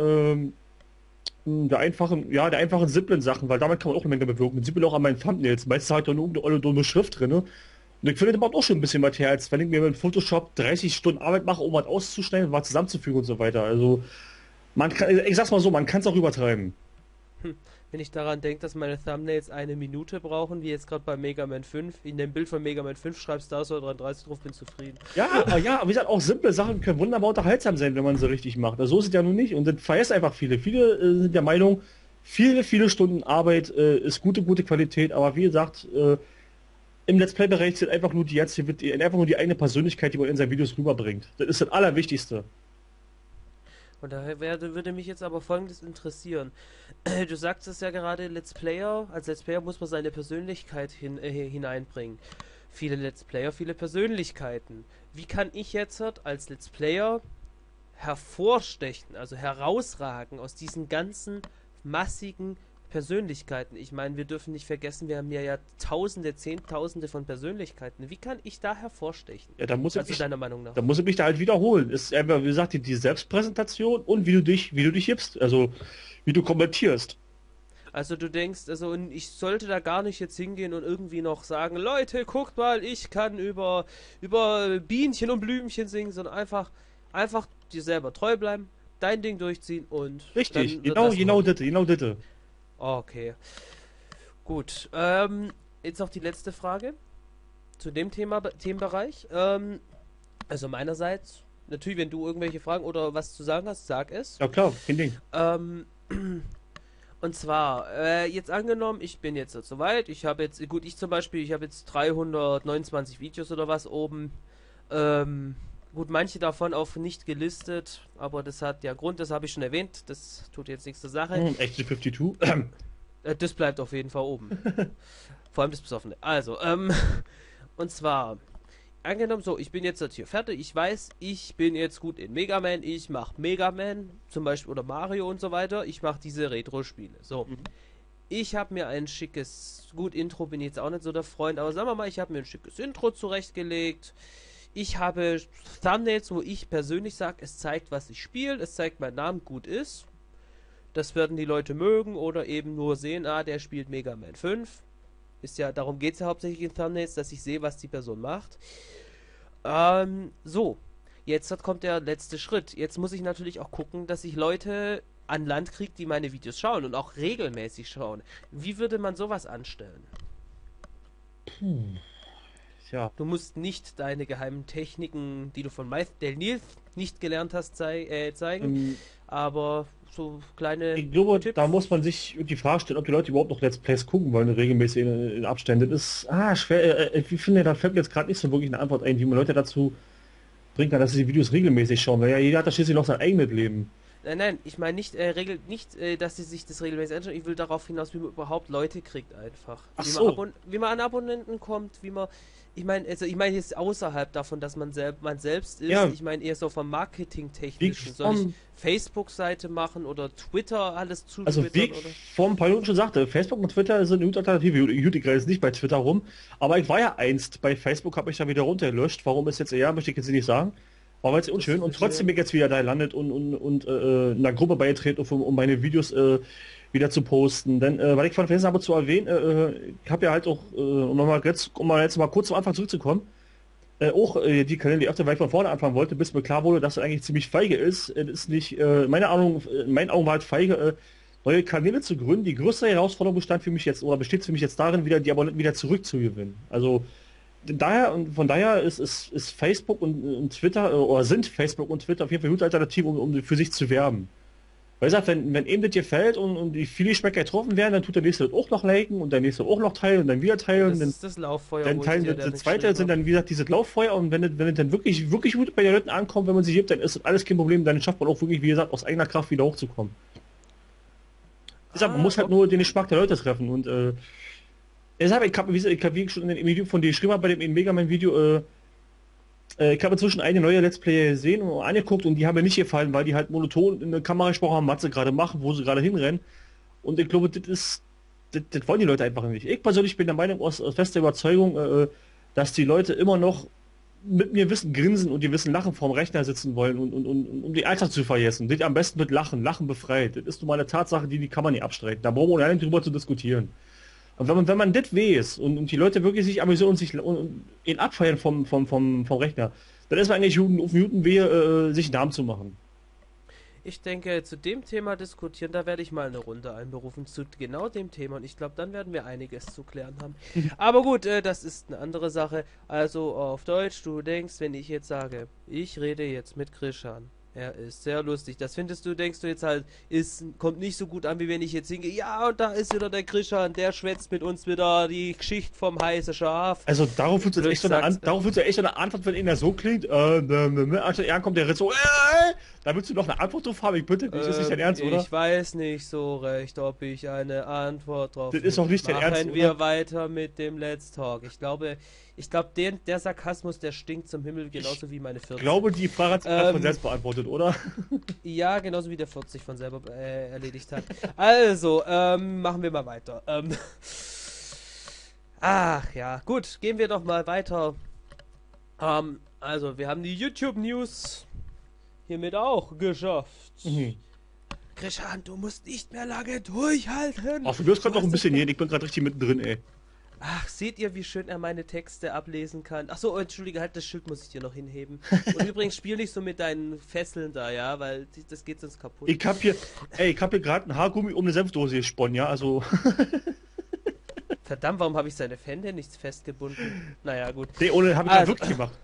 der einfachen, simplen Sachen, weil damit kann man auch eine Menge bewirken. Man sieht man auch an meinen Thumbnails. Meistens hat da nur eine dumme Schrift drin. Ne? Und ich finde, das macht auch schon ein bisschen was her, als wenn ich mir mit Photoshop 30 Stunden Arbeit mache, um was auszuschneiden und was zusammenzufügen und so weiter. Also, ich sag's mal so, man kann es auch übertreiben. Wenn ich daran denke, dass meine Thumbnails eine Minute brauchen, wie jetzt gerade bei Mega Man 5, in dem Bild von Mega Man 5 schreibst Star Sword 33 drauf, bin zufrieden. Ja, aber wie gesagt, auch simple Sachen können wunderbar unterhaltsam sein, wenn man sie richtig macht. Also so ist es ja nun nicht. Und das vergessen einfach viele. Viele sind der Meinung, viele Stunden Arbeit ist gute Qualität, aber wie gesagt, im Let's Play-Bereich sind einfach nur einfach nur die eigene Persönlichkeit, die man in seinen Videos rüberbringt. Das ist das Allerwichtigste. Und daher würde mich jetzt aber Folgendes interessieren. Du sagst es ja gerade, als Let's Player muss man seine Persönlichkeit hineinbringen. Viele Let's Player, viele Persönlichkeiten. Wie kann ich jetzt als Let's Player hervorstechen, also herausragen aus diesen ganzen massigen Persönlichkeiten? Ich meine, wir dürfen nicht vergessen, wir haben ja Tausende, Zehntausende von Persönlichkeiten. Wie kann ich da hervorstechen? Ja, da muss Also deiner Meinung nach? da muss ich mich da halt wiederholen. Ist einfach, wie gesagt, die Selbstpräsentation und wie du dich gibst. Also, wie du kommentierst. Also du denkst, also und ich sollte da gar nicht jetzt hingehen und irgendwie noch sagen, Leute, guckt mal, ich kann über Bienchen und Blümchen singen, sondern einfach dir selber treu bleiben, dein Ding durchziehen und Richtig, dann wird das genau kommen. das. Okay, gut. Jetzt noch die letzte Frage zu dem Themenbereich. Also meinerseits, natürlich, wenn du irgendwelche Fragen oder was zu sagen hast, sag es. Ja klar, kein Ding. Und zwar, jetzt angenommen, ich bin jetzt so weit, ich habe jetzt, gut, ich zum Beispiel, ich habe jetzt 329 Videos oder was oben. Gut, manche davon auf nicht gelistet, aber das hat ja Grund, das habe ich schon erwähnt, das tut jetzt nichts zur Sache. Echte 52. Das bleibt auf jeden Fall oben. Vor allem das Besoffene. Also, und zwar, angenommen so, ich bin jetzt hier fertig, ich weiß, ich bin jetzt gut in Mega Man, ich mache Mega Man, zum Beispiel, oder Mario und so weiter, ich mache diese Retro-Spiele. So, ich habe mir ein schickes, gut, Intro bin ich jetzt auch nicht so der Freund, aber sagen wir mal, ich habe mir ein schickes Intro zurechtgelegt. Ich habe Thumbnails, wo ich persönlich sage, es zeigt, was ich spiele, es zeigt, mein Name gut ist. Das werden die Leute mögen oder eben nur sehen, der spielt Mega Man 5. Ist ja, darum geht es ja hauptsächlich in Thumbnails, dass ich sehe, was die Person macht. So, jetzt kommt der letzte Schritt. Jetzt muss ich natürlich auch gucken, dass ich Leute an Land kriege, die meine Videos schauen und auch regelmäßig schauen. Wie würde man sowas anstellen? Ja. Du musst nicht deine geheimen Techniken, die du von Del Nils nicht gelernt hast, zeigen, aber so kleine Ich glaube, Tipps. da muss man sich die Frage stellen, ob die Leute überhaupt noch Let's Plays gucken wollen, regelmäßig in Abständen. Das ist schwer. Ich finde, da fällt mir jetzt gerade nicht so wirklich eine Antwort ein, wie man Leute dazu bringen kann, dass sie die Videos regelmäßig schauen, weil ja jeder hat da schließlich noch sein eigenes Leben. Nein, ich meine nicht, dass sie sich das regelmäßig anschauen. Ich will darauf hinaus, wie man überhaupt Leute kriegt einfach. Ach Wie so. wie man an Abonnenten kommt, wie man. Ich meine jetzt außerhalb davon, dass man selbst ist. Ja, Ich meine eher so vom wie Marketing-Technischen. Soll ich vom, Facebook-Seite machen oder Twitter alles also zutwittern wie oder? vor ein paar Minuten schon sagte, Facebook und Twitter sind eine gute Alternative. Ich gerade jetzt nicht bei Twitter rum, aber ich war ja einst bei Facebook, habe ich da wieder runtergelöscht. Warum ist jetzt eher, möchte ich jetzt nicht sagen. War jetzt Das ist unschön ein und trotzdem bisschen. bin ich jetzt wieder da landet und in einer Gruppe beigetreten, um meine Videos wieder zu posten. Denn, weil ich von vergessen habe zu erwähnen, ich habe ja halt auch, um mal jetzt mal kurz zum Anfang zurückzukommen, auch die Kanäle, die öfter, weil ich von vorne anfangen wollte, bis mir klar wurde, dass es eigentlich ziemlich feige ist. Es ist nicht, meine Ahnung, in meinen Augen war halt feige, neue Kanäle zu gründen. Die größte Herausforderung bestand für mich jetzt, oder besteht für mich jetzt darin, wieder die Abonnenten wieder zurückzugewinnen. Also daher und von daher ist Facebook und Twitter, oder sind Facebook und Twitter auf jeden Fall gute Alternativen, um für sich zu werben. Weil gesagt, wenn eben das gefällt und die viele Schmecker getroffen werden, dann tut der nächste das auch noch liken und der nächste auch noch teilen und dann wieder Ja, teilen. das ist das Lauffeuer, Dann wo ich teilen dir das dann zweite geschrieben sind habe. dann wie gesagt diese Lauffeuer und wenn es dann wirklich gut bei den Leuten ankommt, wenn man sich gibt, dann ist das alles kein Problem, dann schafft man auch wirklich, wie gesagt, aus eigener Kraft wieder hochzukommen. Deshalb, man muss halt Okay. nur den Geschmack der Leute treffen und deshalb, ich hab, wie ich schon in dem Video von dir geschrieben habe, bei dem Mega Man Video, ich habe inzwischen eine neue Let's Player gesehen und angeguckt und die haben mir nicht gefallen, weil die halt monoton in der Kamera gesprochen haben, was sie gerade machen, wo sie gerade hinrennen. Und ich glaube, das wollen die Leute einfach nicht. Ich persönlich bin der Meinung, aus fester Überzeugung, dass die Leute immer noch mit mir wissen, grinsen und die wissen lachen vorm Rechner sitzen wollen und um die Alltag zu vergessen. Das am besten mit Lachen, Lachen befreit. Das ist nun mal eine Tatsache, die kann man nicht abstreiten. Da brauchen wir gar nicht drüber zu diskutieren. Und wenn man das weiß und die Leute wirklich sich amüsieren und sich ihn abfeiern vom Rechner, dann ist man eigentlich auf Minuten wehe, sich einen Namen zu machen. Ich denke, zu dem Thema diskutieren, da werde ich mal eine Runde einberufen zu genau dem Thema und ich glaube, dann werden wir einiges zu klären haben. Aber gut, das ist eine andere Sache. Also auf Deutsch, du denkst, wenn ich jetzt sage, ich rede jetzt mit Krishan. Er ist sehr lustig. Das findest du, denkst du jetzt halt, kommt nicht so gut an, wie wenn ich jetzt hingehe. Ja, und da ist wieder der Krishan, der schwätzt mit uns wieder die Geschichte vom heißen Schaf. Also darauf wird jetzt Oder echt ich so eine sag's, Darauf wird ja echt so eine Antwort, wenn einer so klingt, anstatt er kommt der Ritz so, da willst du noch eine Antwort drauf haben, ich bitte dich, das ist nicht dein Ernst, oder? ich weiß nicht so recht, ob ich eine Antwort drauf Das ist doch nicht dein Ernst, Machen wir oder? weiter mit dem Let's Talk. Ich glaube, der Sarkasmus, der stinkt zum Himmel genauso wie meine Ich 40. glaube, die Frage hat sich gerade von Ähm, selbst beantwortet, oder? ja, genauso wie der 40 von selber erledigt hat. Also, machen wir mal weiter. Ach ja, gut, gehen wir doch mal weiter. Also, wir haben die YouTube-News hiermit auch geschafft. Mhm. Krishan, du musst nicht mehr lange durchhalten. Ach, für mich kommt Du noch ein hast bisschen es gehen, ich bin gerade richtig mittendrin, ey. Ach, seht ihr, wie schön er meine Texte ablesen kann? Ach so, entschuldige, halt, das Schild muss ich dir noch hinheben. Und übrigens, spiel nicht so mit deinen Fesseln da, ja, weil das geht sonst kaputt. Ich hab hier gerade ein Haargummi um eine Senfdose gesponnen, ja, also. Verdammt, warum habe ich seine Fände nicht festgebunden? Naja, gut. Nee, ohne habe ich gerade Also, wirklich gemacht.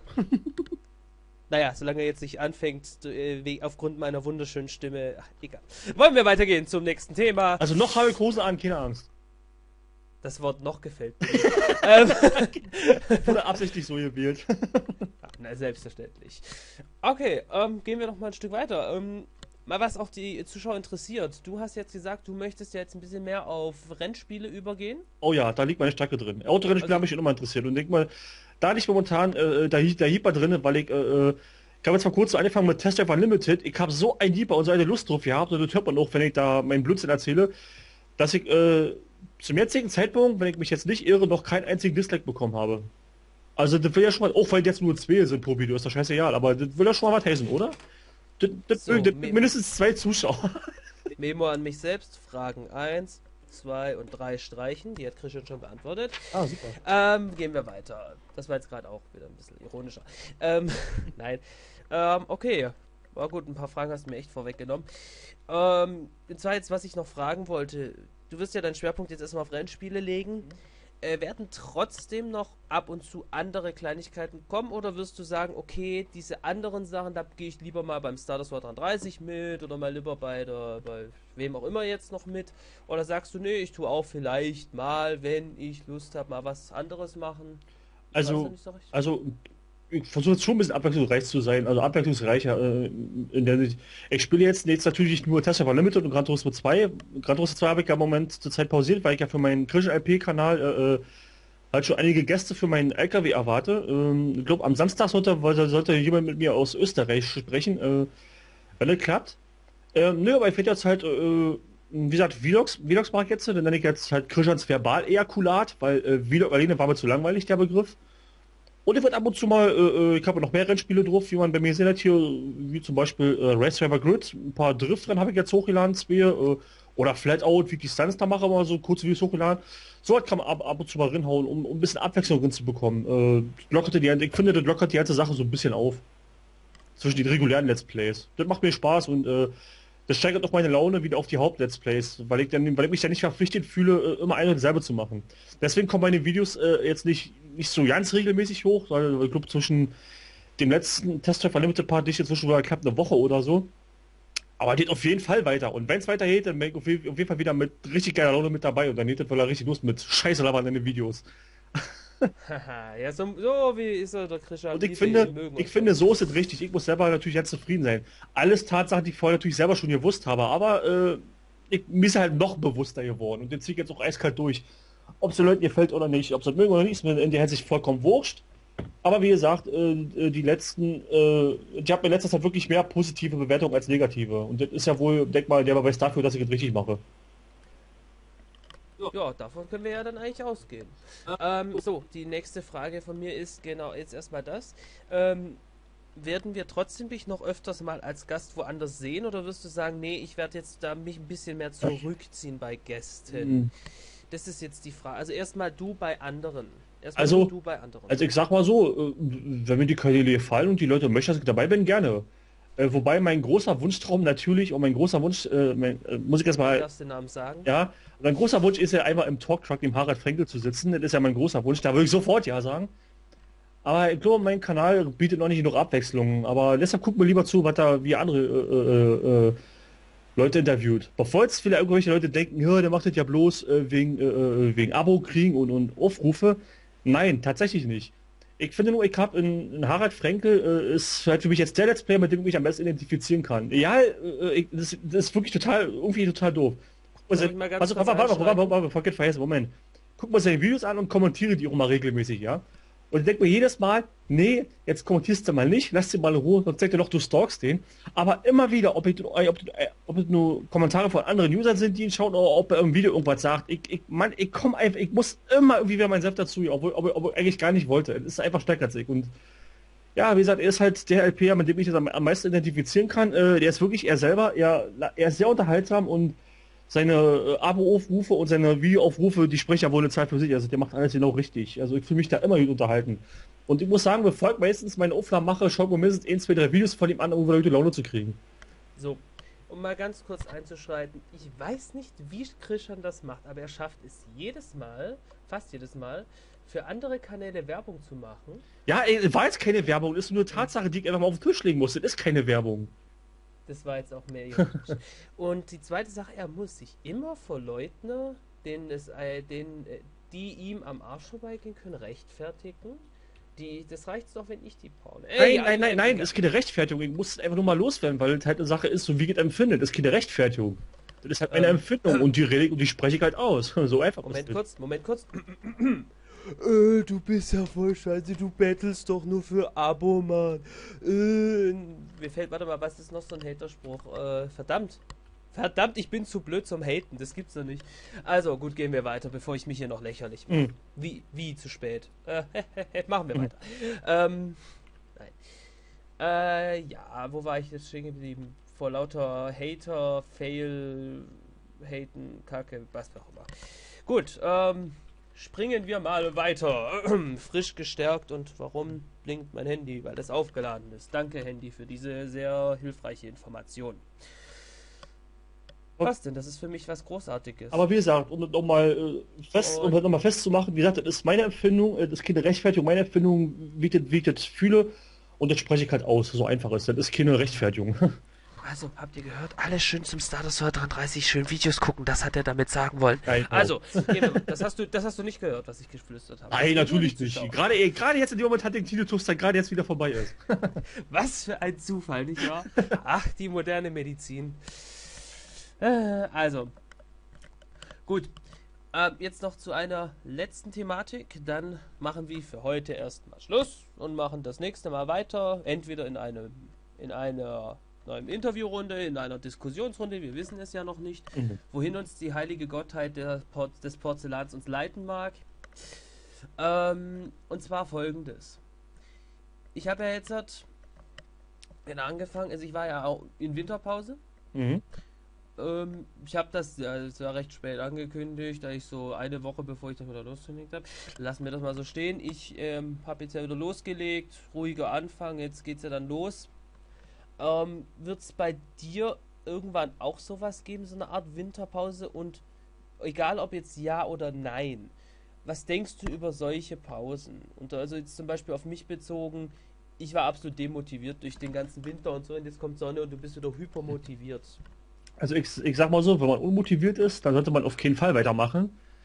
naja, solange er jetzt nicht anfängt, aufgrund meiner wunderschönen Stimme, ach, egal. Wollen wir weitergehen zum nächsten Thema? Also noch habe ich Hosen an, keine Angst. Das Wort noch gefällt mir. ähm, Wurde absichtlich so gewählt. na, selbstverständlich. Okay, gehen wir noch mal ein Stück weiter. Mal was auch die Zuschauer interessiert. Du hast jetzt gesagt, du möchtest ja jetzt ein bisschen mehr auf Rennspiele übergehen. Oh ja, da liegt meine Strecke drin. Autorennspiele Also, haben mich schon immer interessiert. Und denk mal, da liegt momentan der Jeeper drin, weil ich habe jetzt vor kurzem angefangen mit Test Drive Unlimited. Ich habe so ein Jeeper und so eine Lust drauf gehabt. Und das hört man auch, wenn ich da meinen Blödsinn erzähle, dass ich zum jetzigen Zeitpunkt, wenn ich mich jetzt nicht irre, noch keinen einzigen Dislike bekommen habe. Also das will ja schon mal, auch weil jetzt nur zwei sind pro Video, ist doch scheißegal, aber das will ja schon mal was heißen, oder? so, Mindestens zwei Zuschauer. Memo an mich selbst. Fragen 1, 2 und 3 streichen. Die hat Christian schon beantwortet. Ah, super. Gehen wir weiter. Das war jetzt gerade auch wieder ein bisschen ironischer. Nein. Okay. War gut, ein paar Fragen hast du mir echt vorweggenommen. Und zwar jetzt, was ich noch fragen wollte. Du wirst ja deinen Schwerpunkt jetzt erstmal auf Rennspiele legen. Werden trotzdem noch ab und zu andere Kleinigkeiten kommen oder wirst du sagen, okay, diese anderen Sachen, da gehe ich lieber mal beim Star Wars 33 mit oder mal lieber bei wem auch immer jetzt noch mit? Oder sagst du, nee, ich tue auch vielleicht mal, wenn ich Lust habe, mal was anderes machen? Ich weiß noch Also, nicht so recht. also ich versuche jetzt schon ein bisschen abwechslungsreich zu sein, also abwechslungsreicher. Ich spiele jetzt natürlich nicht nur Test of Unlimited und Gran Turismo 2. Gran Turismo 2 habe ich ja im Moment zur Zeit pausiert, weil ich ja für meinen Christian LP-Kanal halt schon einige Gäste für meinen LKW erwarte. Ich glaube, am Samstag sollte jemand mit mir aus Österreich sprechen, wenn das klappt. Nö, aber ich werde jetzt halt, wie gesagt, Vlogs mache ich jetzt, dann nenne ich jetzt halt Christians Verbal-Ejakulat, weil Vlog alleine war mir zu langweilig, der Begriff. Und ich werde ab und zu mal, ich habe noch mehr Rennspiele drauf, wie man bei mir sehen hat hier, wie zum Beispiel Race Driver Grid, ein paar Driftrennen habe ich jetzt hochgeladen, zwei, oder Flatout, wie ich die Stunts da mache, mal so kurze Videos hochgeladen. So was kann man ab und zu mal reinhauen, um ein bisschen Abwechslung reinzubekommen. Ich finde, das lockert die ganze Sache so ein bisschen auf. Zwischen den regulären Let's Plays. Das macht mir Spaß und das steigert auch meine Laune wieder auf die Haupt-Let's Plays, weil ich mich dann nicht verpflichtet fühle, immer eine und dieselbe zu machen. Deswegen kommen meine Videos jetzt nicht so ganz regelmäßig hoch, weil ich glaube zwischen dem letzten Test Drive Unlimited Part ist jetzt schon knapp eine Woche oder so. Aber geht auf jeden Fall weiter. Und wenn es weitergeht, dann bin ich auf jeden Fall wieder mit richtig geiler Laune mit dabei und dann geht das weil er richtig los mit Scheiße labern in den Videos. Haha, ja, so wie ist er, der Christian. Und ich finde, so ist es richtig. Ich muss selber natürlich ganz zufrieden sein. Alles Tatsachen, die ich vorher natürlich selber schon gewusst habe, aber mir ist halt noch bewusster geworden und den ziehe ich jetzt auch eiskalt durch. Ob es den Leuten gefällt oder nicht, ob sie das mögen oder nicht, ist mir in der Hinsicht vollkommen wurscht. Aber wie gesagt, ich habe in letzter Zeit wirklich mehr positive Bewertungen als negative. Und das ist ja wohl, denk mal, der Beweis dafür, dass ich es richtig mache. Ja, davon können wir ja dann eigentlich ausgehen. So, die nächste Frage von mir ist genau jetzt erstmal das. Werden wir trotzdem dich noch öfters mal als Gast woanders sehen oder wirst du sagen, nee, ich werde jetzt da mich ein bisschen mehr zurückziehen bei Gästen? Das ist jetzt die Frage. Also erstmal du bei anderen. Du bei anderen. Also ich sag mal so, wenn mir die Kanäle gefallen und die Leute möchten, dass ich dabei bin, gerne. Wobei mein großer Wunschtraum natürlich und mein großer Wunsch, muss ich jetzt mal... Du darfst den Namen sagen. Ja, mein großer Wunsch ist ja einmal im Talktruck dem Harald Frenkel zu sitzen. Das ist ja mein großer Wunsch, da würde ich sofort ja sagen. Aber ich glaube, mein Kanal bietet noch nicht genug Abwechslung. Aber deshalb gucken wir lieber zu, was da wie andere Leute interviewt. Bevor jetzt viele irgendwelche Leute denken, ja, der macht das ja bloß wegen Abo kriegen und Aufrufe. Nein, tatsächlich nicht. Ich finde nur, ich habe in Harald Frenkel ist halt für mich jetzt der Let's Player, mit dem ich mich am besten identifizieren kann. Ja, das ist wirklich irgendwie total doof. Moment. Guck mal seine Videos an und kommentiere die auch mal regelmäßig, ja? Und ich denke mir jedes Mal, nee, jetzt kommentierst du mal nicht, lass dir mal in Ruhe, sonst denkt er doch, du stalkst den. Aber immer wieder, ob es nur Kommentare von anderen Usern sind, die ihn schauen, oder ob er im Video irgendwas sagt. Ich muss immer irgendwie wieder meinen Selbst dazu, obwohl ich eigentlich gar nicht wollte. Es ist einfach steckerzig. Und ja, wie gesagt, er ist halt der LPer, mit dem ich das am meisten identifizieren kann. Der ist wirklich er selber, er ist sehr unterhaltsam und seine Abo-Aufrufe und seine Video-Aufrufe, die sprechen ja wohl eine Zeit für sich. Also der macht alles genau richtig. Also ich fühle mich da immer gut unterhalten. Und ich muss sagen, bevor ich meistens meine Aufnahmen mache, schaue ich mir mindestens 1, 2, 3 Videos von ihm an, um wieder gute Laune zu kriegen. So, um mal ganz kurz einzuschreiten. Ich weiß nicht, wie Christian das macht, aber er schafft es fast jedes Mal, für andere Kanäle Werbung zu machen. Ja, war jetzt keine Werbung. Das ist nur eine Tatsache, die ich einfach mal auf den Tisch legen musste. Das ist keine Werbung. Das war jetzt auch mehr ironisch. Und die zweite Sache, er muss sich immer vor Leuten, die ihm am Arsch vorbeigehen können, rechtfertigen. Das reicht doch, wenn ich die braune. Nein, das ist keine Rechtfertigung. Ich muss es einfach nur mal loswerden, weil es halt eine Sache ist, so wie ich es empfinde. Das ist keine Rechtfertigung. Das ist halt eine Empfindung und die spreche ich halt aus. So einfach. Moment kurz. Du bist ja voll scheiße, du bettelst doch nur für Abo, Mann. Mir fällt, warte mal, was ist noch so ein Haterspruch? Verdammt, ich bin zu blöd zum Haten, das gibt's doch nicht. Also, gut, gehen wir weiter, bevor ich mich hier noch lächerlich mache. Wie zu spät? Machen wir weiter. Nein. Ja, wo war ich jetzt stehen geblieben? Vor lauter Hater, Fail, Haten, Kacke, was auch immer. Gut, springen wir mal weiter. Frisch gestärkt und warum blinkt mein Handy? Weil das aufgeladen ist. Danke Handy für diese sehr hilfreiche Information. Was denn? Das ist für mich was Großartiges. Aber wie gesagt, um nochmal festzumachen, wie gesagt, das ist meine Empfindung, das ist keine Rechtfertigung, meine Empfindung, wie ich das fühle und das spreche ich halt aus. So einfach ist das. Das ist keine Rechtfertigung. Also, habt ihr gehört? Alles schön zum Status 33, schön Videos gucken, das hat er damit sagen wollen. Genau. Also, das hast du nicht gehört, was ich geflüstert habe. Nein, natürlich Zuschauer. nicht. Gerade jetzt in dem Moment hat der Tinnitus dann gerade jetzt wieder vorbei ist. Was für ein Zufall, nicht wahr? Ach, die moderne Medizin. Also, gut. Jetzt noch zu einer letzten Thematik. Dann machen wir für heute erstmal Schluss und machen das nächste Mal weiter. Entweder in einer neuen Interviewrunde, in einer Diskussionsrunde, wir wissen es ja noch nicht, wohin uns die heilige Gottheit des Porzellans uns leiten mag. Und zwar folgendes. Ich habe ja jetzt angefangen, also ich war ja auch in Winterpause. Ich habe das war recht spät angekündigt, da ich so eine Woche bevor ich dann wieder losgelegt habe. Lassen wir das mal so stehen. Ich habe jetzt ja wieder losgelegt, ruhiger Anfang, jetzt geht's ja dann los. Wird es bei dir irgendwann auch sowas geben, so eine Art Winterpause? Und egal ob jetzt ja oder nein, was denkst du über solche Pausen? Und also jetzt zum Beispiel auf mich bezogen, ich war absolut demotiviert durch den ganzen Winter und so, und jetzt kommt Sonne und du bist wieder hypermotiviert. Also ich sag mal so, wenn man unmotiviert ist, dann sollte man auf keinen Fall weitermachen.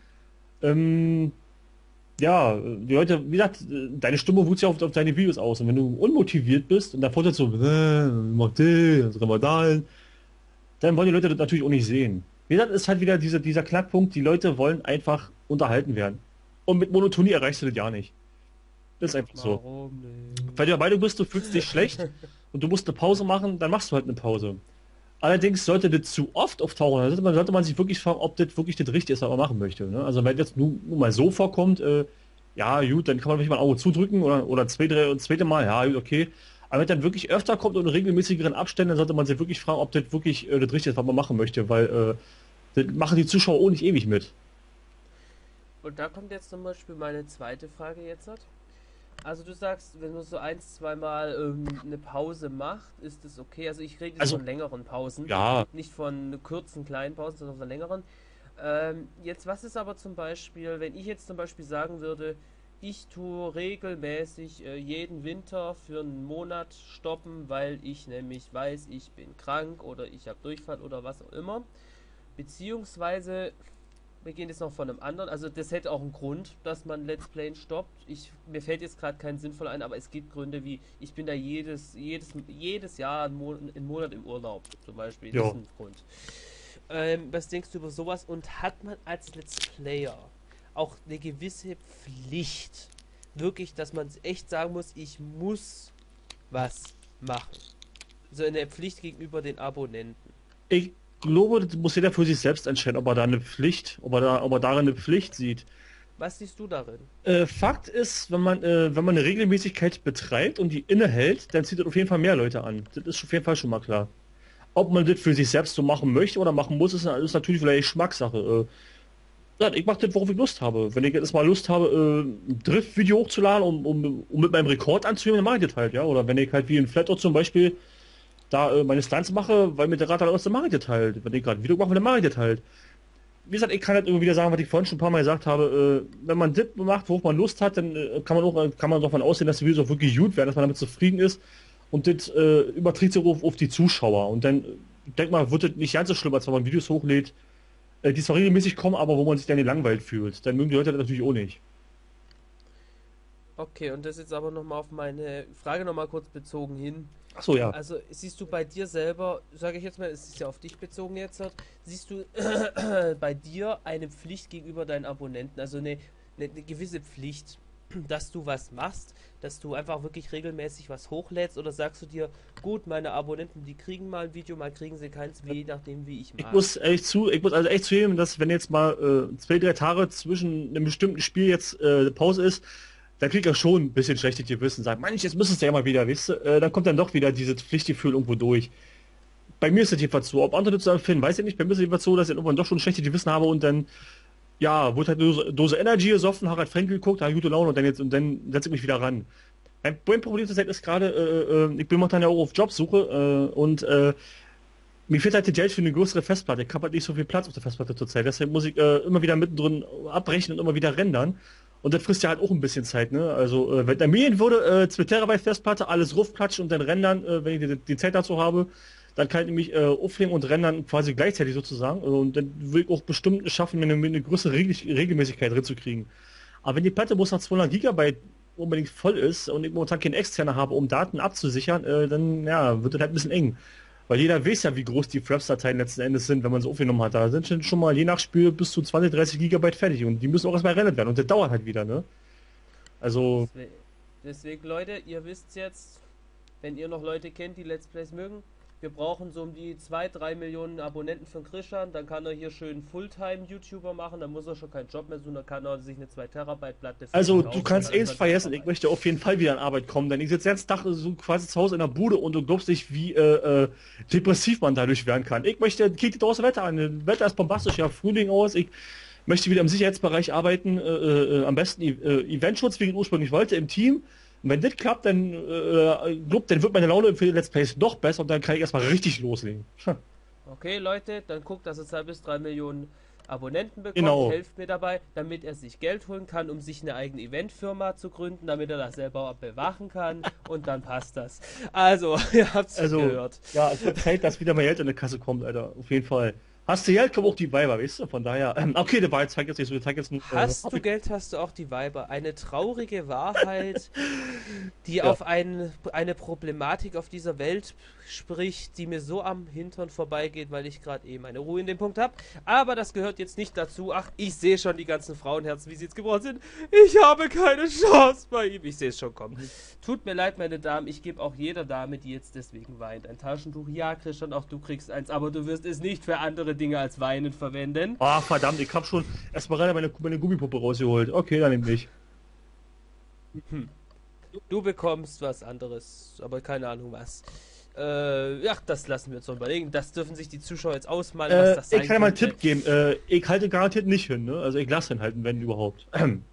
Ja, die Leute, wie gesagt, deine Stimme wuchs ja auf deine Videos aus. Und wenn du unmotiviert bist und davor so, mach das, Ramadan, dann wollen die Leute das natürlich auch nicht sehen. Wie gesagt, ist halt wieder dieser Knackpunkt, die Leute wollen einfach unterhalten werden. Und mit Monotonie erreichst du das ja nicht. Das ist einfach so. Warum nicht? Wenn du der Meinung bist, du fühlst dich schlecht und du musst eine Pause machen, dann machst du halt eine Pause. Allerdings sollte das zu oft auftauchen, dann sollte man sich wirklich fragen, ob das wirklich das Richtige ist, was man machen möchte. Ne? Also wenn das nun mal so vorkommt, ja gut, dann kann man wirklich mal ein Auge zudrücken oder zweite Mal, ja gut, okay. Aber wenn das dann wirklich öfter kommt und in regelmäßigeren Abständen, dann sollte man sich wirklich fragen, ob das wirklich das Richtige ist, was man machen möchte, weil das machen die Zuschauer auch nicht ewig mit. Und da kommt jetzt zum Beispiel meine zweite Frage jetzt. Also du sagst, wenn man so ein, zweimal eine Pause macht, ist das okay? Also ich rede jetzt von längeren Pausen. Ja. Nicht von kurzen, kleinen Pausen, sondern von längeren. Jetzt, was ist aber zum Beispiel, wenn ich jetzt zum Beispiel sagen würde, ich tue regelmäßig jeden Winter für einen Monat stoppen, weil ich nämlich weiß, ich bin krank oder ich habe Durchfall oder was auch immer. Beziehungsweise, wir gehen jetzt noch von einem anderen, also das hätte auch einen Grund, dass man Let's Playen stoppt. Mir fällt jetzt gerade kein sinnvoller ein, aber es gibt Gründe wie, ich bin da jedes Jahr einen Monat im Urlaub, zum Beispiel. Das ist ein Grund. Was denkst du über sowas? Und hat man als Let's Player auch eine gewisse Pflicht, wirklich, dass man echt sagen muss, ich muss was machen? So eine Pflicht gegenüber den Abonnenten. Ich glaube, das muss jeder für sich selbst entscheiden, ob er darin eine Pflicht sieht. Was siehst du darin? Fakt ist, wenn man eine Regelmäßigkeit betreibt und die innehält, dann zieht das auf jeden Fall mehr Leute an. Das ist auf jeden Fall schon mal klar. Ob man das für sich selbst so machen möchte oder machen muss, ist natürlich vielleicht Geschmackssache. Ja, ich mache das, worauf ich Lust habe. Wenn ich jetzt mal Lust habe, ein Drift-Video hochzuladen, um mit meinem Rekord anzuhören, dann mache ich das halt, ja. Oder wenn ich halt wie in Flatout zum Beispiel da meine Stunts mache, weil mit der Rad aus, dann mache ich das halt. Wenn ich gerade ein Video mache, dann mache ich das halt. Wie gesagt, ich kann halt immer wieder sagen, was ich vorhin schon ein paar Mal gesagt habe, wenn man das macht, worauf man Lust hat, dann kann man davon ausgehen, dass die Videos auch wirklich gut werden, dass man damit zufrieden ist. Und das überträgt sich auf die Zuschauer. Und dann, denk mal, wird das nicht ganz so schlimm, als wenn man Videos hochlädt, die zwar regelmäßig kommen, aber wo man sich dann nicht langweilt fühlt. Dann mögen die Leute das natürlich auch nicht. Okay, und das jetzt aber nochmal auf meine Frage nochmal kurz bezogen hin. Ach so, ja. Also siehst du bei dir selber, sage ich jetzt mal, es ist ja auf dich bezogen jetzt, siehst du bei dir eine Pflicht gegenüber deinen Abonnenten, also eine gewisse Pflicht, dass du was machst, dass du einfach wirklich regelmäßig was hochlädst, oder sagst du dir, gut, meine Abonnenten, die kriegen mal ein Video, mal kriegen sie keins, je nachdem wie ich mag. Ich muss also echt zugeben, dass wenn jetzt mal 2-3 Tage zwischen einem bestimmten Spiel jetzt Pause ist, dann kriegt er schon ein bisschen schlechtes Gewissen, sagt, Mann, jetzt müsstest du ja mal wieder, weißt du, dann kommt dann doch wieder dieses Pflichtgefühl irgendwo durch. Bei mir ist das jedenfalls so, ob andere das so empfinden, weiß ich nicht, bei mir ist es jedenfalls so, dass ich irgendwann doch schon ein schlechtes Gewissen habe und dann, ja, wurde halt eine Dose Energy gesoffen, Harald Frenkel geguckt, hat gute Laune und dann setze ich mich wieder ran. Mein Problem zur Zeit ist gerade, ich bin momentan ja auch auf Jobsuche und mir fehlt halt das Geld für eine größere Festplatte. Ich habe halt nicht so viel Platz auf der Festplatte zurzeit, deshalb muss ich immer wieder mittendrin abbrechen und immer wieder rendern. Und das frisst ja halt auch ein bisschen Zeit, ne? Also, wenn der Medien würde, 2 Terabyte Festplatte, alles rufklatschen und dann rendern, wenn ich die Zeit dazu habe, Dann kann ich nämlich aufnehmen und rendern quasi gleichzeitig sozusagen. Und dann will ich auch bestimmt schaffen, mir eine größere Regelmäßigkeit drin zu kriegen. Aber wenn die Platte bloß nach 200 Gigabyte unbedingt voll ist und ich momentan keinen externer habe, um Daten abzusichern, dann ja, wird das halt ein bisschen eng. Weil jeder weiß ja, wie groß die Fraps-Dateien letzten Endes sind, wenn man sie aufgenommen hat. Da sind schon mal je nach Spiel bis zu 20, 30 Gigabyte fertig und die müssen auch erstmal rendert werden und das dauert halt wieder, ne? Also, Deswegen, Leute, ihr wisst jetzt, wenn ihr noch Leute kennt, die Let's Plays mögen, wir brauchen so um die 2-3 Millionen Abonnenten von Krishan, dann kann er hier schön Fulltime-YouTuber machen, dann muss er schon keinen Job mehr suchen, dann kann er sich eine 2 Terabyte Platte also du kannst eins vergessen, ich möchte auf jeden Fall wieder an Arbeit kommen, denn ich sitze jetzt Tag so quasi zu Hause in der Bude und du glaubst nicht, wie depressiv man dadurch werden kann. Ich möchte, kick das Wetter an, das Wetter ist bombastisch, ja, Frühling aus, ich möchte wieder im Sicherheitsbereich arbeiten, am besten Eventschutz, wie ich ursprünglich wollte, im Team. Und wenn das klappt, dann wird meine Laune für die Let's Plays noch besser und dann kann ich erstmal richtig loslegen. Okay, Leute, dann guckt, dass er 2 bis 3 Millionen Abonnenten bekommt, Genau. helft mir dabei, damit er sich Geld holen kann, um sich eine eigene Eventfirma zu gründen, damit er das selber bewachen kann und dann passt das. Also, ihr habt's gehört. Ja, es wird Zeit, dass wieder mehr Geld in die Kasse kommt, Alter. Auf jeden Fall. Hast du Geld, kommen auch die Weiber, weißt du? Von daher, okay, der Wahrheit zeigt jetzt nicht so, zeigt jetzt Hast du Geld, hast du auch die Weiber. Eine traurige Wahrheit, die Ja. auf eine Problematik auf dieser Welt spricht, die mir so am Hintern vorbeigeht, weil ich gerade meine Ruhe in dem Punkt habe. Aber das gehört jetzt nicht dazu. Ach, ich sehe schon die ganzen Frauenherzen, wie sie jetzt gebrochen sind. Ich habe keine Chance bei ihm. Ich sehe es schon kommen. Tut mir leid, meine Damen. Ich gebe auch jeder Dame, die jetzt deswegen weint, ein Taschentuch. Ja, Christian, auch du kriegst eins. Aber du wirst es nicht für andere Dinge als Weinen verwenden. Ah, verdammt, ich hab schon erstmal gerade meine Gummipuppe rausgeholt. Okay, dann nehme ich. Du bekommst was anderes, aber keine Ahnung was. Ja, das lassen wir uns noch überlegen. Das dürfen sich die Zuschauer jetzt ausmalen, was das sein Ich kann dir mal einen könnte. Tipp geben. Ich halte garantiert nicht hin, ne? Also ich lasse ihn halten, wenn überhaupt.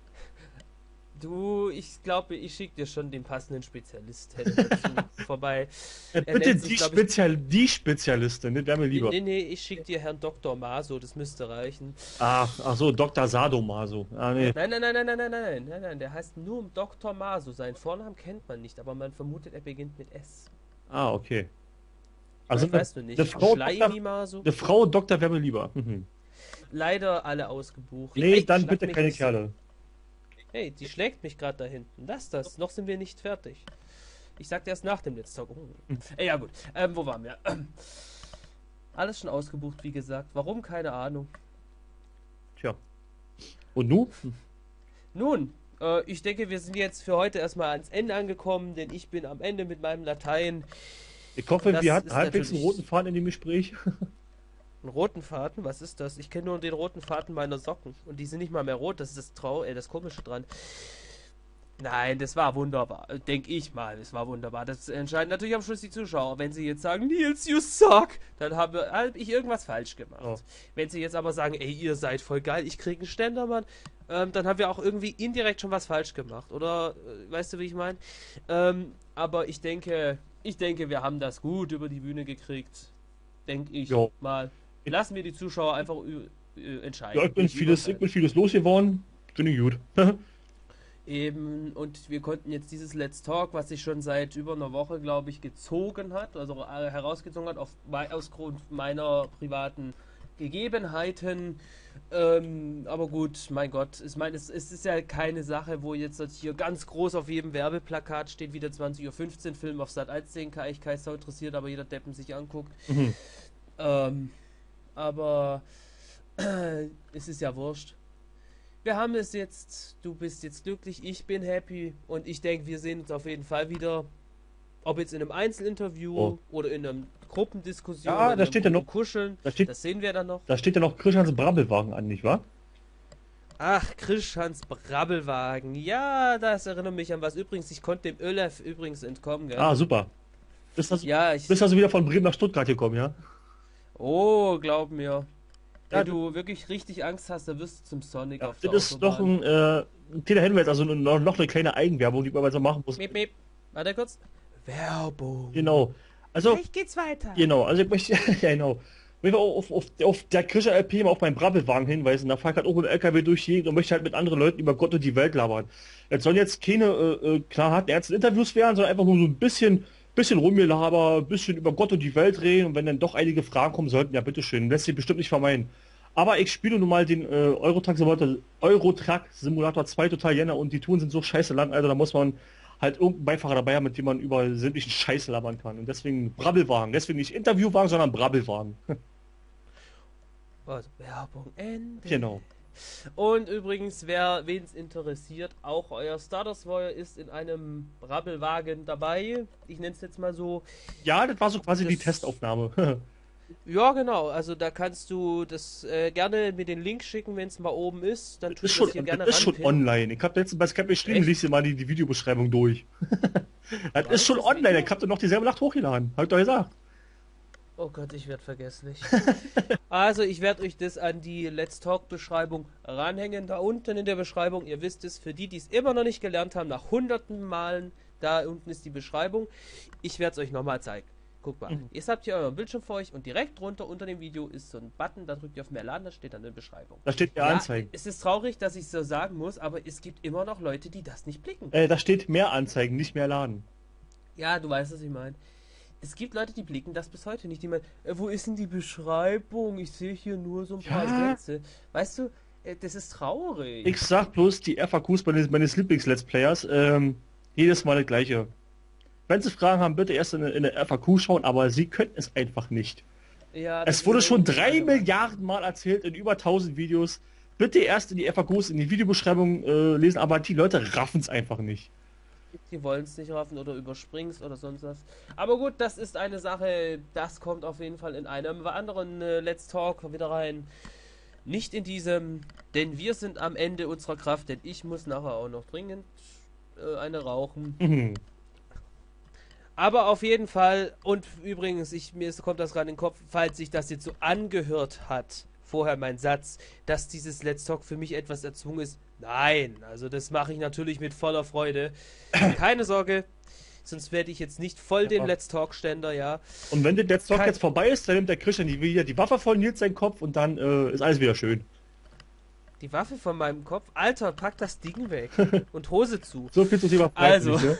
Du, ich glaube, ich schicke dir schon den passenden Spezialisten dazu vorbei. Er Bitte nennt sich, glaub ich, die Spezialistin, ne? Wäre mir lieber. Nee, ich schicke dir Herrn Dr. Maso, das müsste reichen. Ach so, Dr. Sadomaso. Ah, nee. Nein, der heißt nur Dr. Maso. Seinen Vornamen kennt man nicht, aber man vermutet, er beginnt mit S. Ah, okay. Also, Also weißt du nicht. eine Frau Schleimi Maso? Eine Frau Doktor wäre mir lieber. Mhm. Leider alle ausgebucht. Nee, Ey, dann schlag bitte mich keine nicht so. Kerle. Hey, die schlägt mich gerade da hinten. Lass das. Noch sind wir nicht fertig. Ich sag dir erst nach dem Let's Talk. Oh. Ey, ja gut. Wo waren wir? Alles schon ausgebucht, wie gesagt. Warum? Keine Ahnung. Tja. Und nu? Nun, ich denke, wir sind jetzt für heute erstmal ans Ende angekommen, denn ich bin am Ende mit meinem Latein. Ich hoffe, Das wir hatten ist halbwegs einen natürlich- roten Faden in dem Gespräch. Einen roten Faden? Was ist das? Ich kenne nur den roten Faden meiner Socken. Und die sind nicht mal mehr rot. Das ist das Komische dran. Nein, das war wunderbar. Denke ich mal, es war wunderbar. Das entscheiden natürlich am Schluss die Zuschauer. Wenn sie jetzt sagen, Nils, you suck, dann hab ich irgendwas falsch gemacht. Oh. Wenn sie jetzt aber sagen, ey, ihr seid voll geil, ich krieg einen Ständer, Mann, dann haben wir auch irgendwie indirekt schon was falsch gemacht. Oder, weißt du, wie ich meine? Aber ich denke, wir haben das gut über die Bühne gekriegt. Denke ich Jo. mal. Lassen wir die Zuschauer einfach entscheiden. Ja, ich bin Nicht vieles losgeworden. Finde ich gut. Eben, und wir konnten jetzt dieses Let's Talk, was sich schon seit über einer Woche, glaube ich, gezogen hat, also herausgezogen hat, aus Grund meiner privaten Gegebenheiten. Aber gut, mein Gott, ich meine, es ist ja keine Sache, wo jetzt hier ganz groß auf jedem Werbeplakat steht, wie der 20:15 Uhr Film auf Sat.1, den ich kein Sau interessiert, aber jeder Deppen sich anguckt. Mhm. Aber es ist ja wurscht. Wir haben es jetzt, du bist jetzt glücklich, ich bin happy und ich denke, wir sehen uns auf jeden Fall wieder. Ob jetzt in einem Einzelinterview Oh. oder in einer Gruppendiskussion. Ja, in da einem steht ja noch- Kuscheln. Da steht, Das sehen wir dann noch. da steht ja noch Christians Brabbelwagen an, nicht wahr? Ach, Christians Brabbelwagen. Ja, das erinnert mich an was. Übrigens, ich konnte dem Ölef übrigens entkommen, gell? Ah, super. Bist Ja, also wieder von Bremen nach Stuttgart gekommen, ja? Oh, glaub mir. Wenn Ja, du wirklich richtig Angst hast, dann wirst du zum Sonic Ja, auf der das ist doch Autobahn. ein kleiner Hinweis, also noch eine kleine Eigenwerbung, die man so machen muss. Miep, miep. Warte kurz. Werbung. Genau. Also, Gleich geht's weiter. genau, also ich möchte, ja genau. Ich will auf der Krischer LP mal auf meinen Brabbelwagen hinweisen. Da fahre ich halt auch mit dem LKW durch die Gegend und möchte halt mit anderen Leuten über Gott und die Welt labern. Es sollen jetzt keine klar harten ernsten Interviews werden, sondern einfach nur so ein bisschen Bisschen Rumgelaber, bisschen über Gott und die Welt reden und wenn dann doch einige Fragen kommen sollten, ja bitteschön, lässt sich bestimmt nicht vermeiden. Aber ich spiele nun mal den Euro Truck Simulator 2 total gerne und die Touren sind so scheiße lang, also da muss man halt irgendeinen Beifahrer dabei haben, mit dem man über sämtlichen Scheiß labern kann. Und deswegen Brabbelwagen. Deswegen nicht Interviewwagen, sondern Brabbelwagen. Also, Werbung Ende. Genau. Und übrigens, wen es interessiert, auch euer Stardust Warrior ist in einem Brabbelwagen dabei. Ich nenne es jetzt mal so. Ja, das war so quasi die Testaufnahme. Ja, genau. Also da kannst du das gerne mir den Link schicken, wenn es mal oben ist. Dann Das ist schon, gerne das ist schon ranpinnen. online. Ich habe letztens bei Skype geschrieben, lies dir mal die Videobeschreibung durch. Das ist schon das online. Video? Ich habe dann noch dieselbe Nacht hochgeladen. Hab ich doch gesagt. Oh Gott, ich werde vergesslich. Also, ich werde euch das an die Let's Talk Beschreibung ranhängen. Da unten in der Beschreibung, ihr wisst es, für die, die es immer noch nicht gelernt haben, nach hunderten Malen, da unten ist die Beschreibung. Ich werde es euch nochmal zeigen. Guck mal, jetzt habt ihr euren Bildschirm vor euch und direkt drunter unter dem Video ist so ein Button, da drückt ihr auf mehr laden, da steht dann eine Beschreibung. Da steht mehr Anzeigen. Es ist traurig, dass ich es so sagen muss, aber es gibt immer noch Leute, die das nicht blicken. Da steht mehr Anzeigen, nicht mehr laden. Ja, du weißt, was ich meine. Es gibt Leute, die blicken das bis heute nicht. Die meinen, wo ist denn die Beschreibung? Ich sehe hier nur so ein paar Sätze. Weißt du, das ist traurig. Ich sag bloß, die FAQs meines Lieblings-Let's Players, jedes Mal das gleiche. Wenn Sie Fragen haben, bitte erst in der FAQ schauen, aber Sie können es einfach nicht. Ja, Es wurde schon 3 Milliarden Mal erzählt in über 1000 Videos. Bitte erst in die FAQs, in die Videobeschreibung lesen, aber die Leute raffen es einfach nicht. Die wollen es nicht raffen oder überspringst oder sonst was. Aber gut, das ist eine Sache, das kommt auf jeden Fall in einem anderen Let's Talk wieder rein. Nicht in diesem, denn wir sind am Ende unserer Kraft, denn ich muss nachher auch noch dringend eine rauchen. Mhm. Aber auf jeden Fall, und übrigens, kommt das gerade in den Kopf, falls sich das jetzt so angehört hat, vorher mein Satz, dass dieses Let's Talk für mich etwas erzwungen ist. Nein, also das mache ich natürlich mit voller Freude. Keine Sorge, sonst werde ich jetzt nicht voll den Let's Talk-Ständer, ja. Und wenn der Let's Talk jetzt vorbei ist, dann nimmt der Christian wieder die Waffe von Nils seinen Kopf und dann ist alles wieder schön. Die Waffe von meinem Kopf? Alter, pack das Ding weg und Hose zu. So viel zum Thema Also, ne?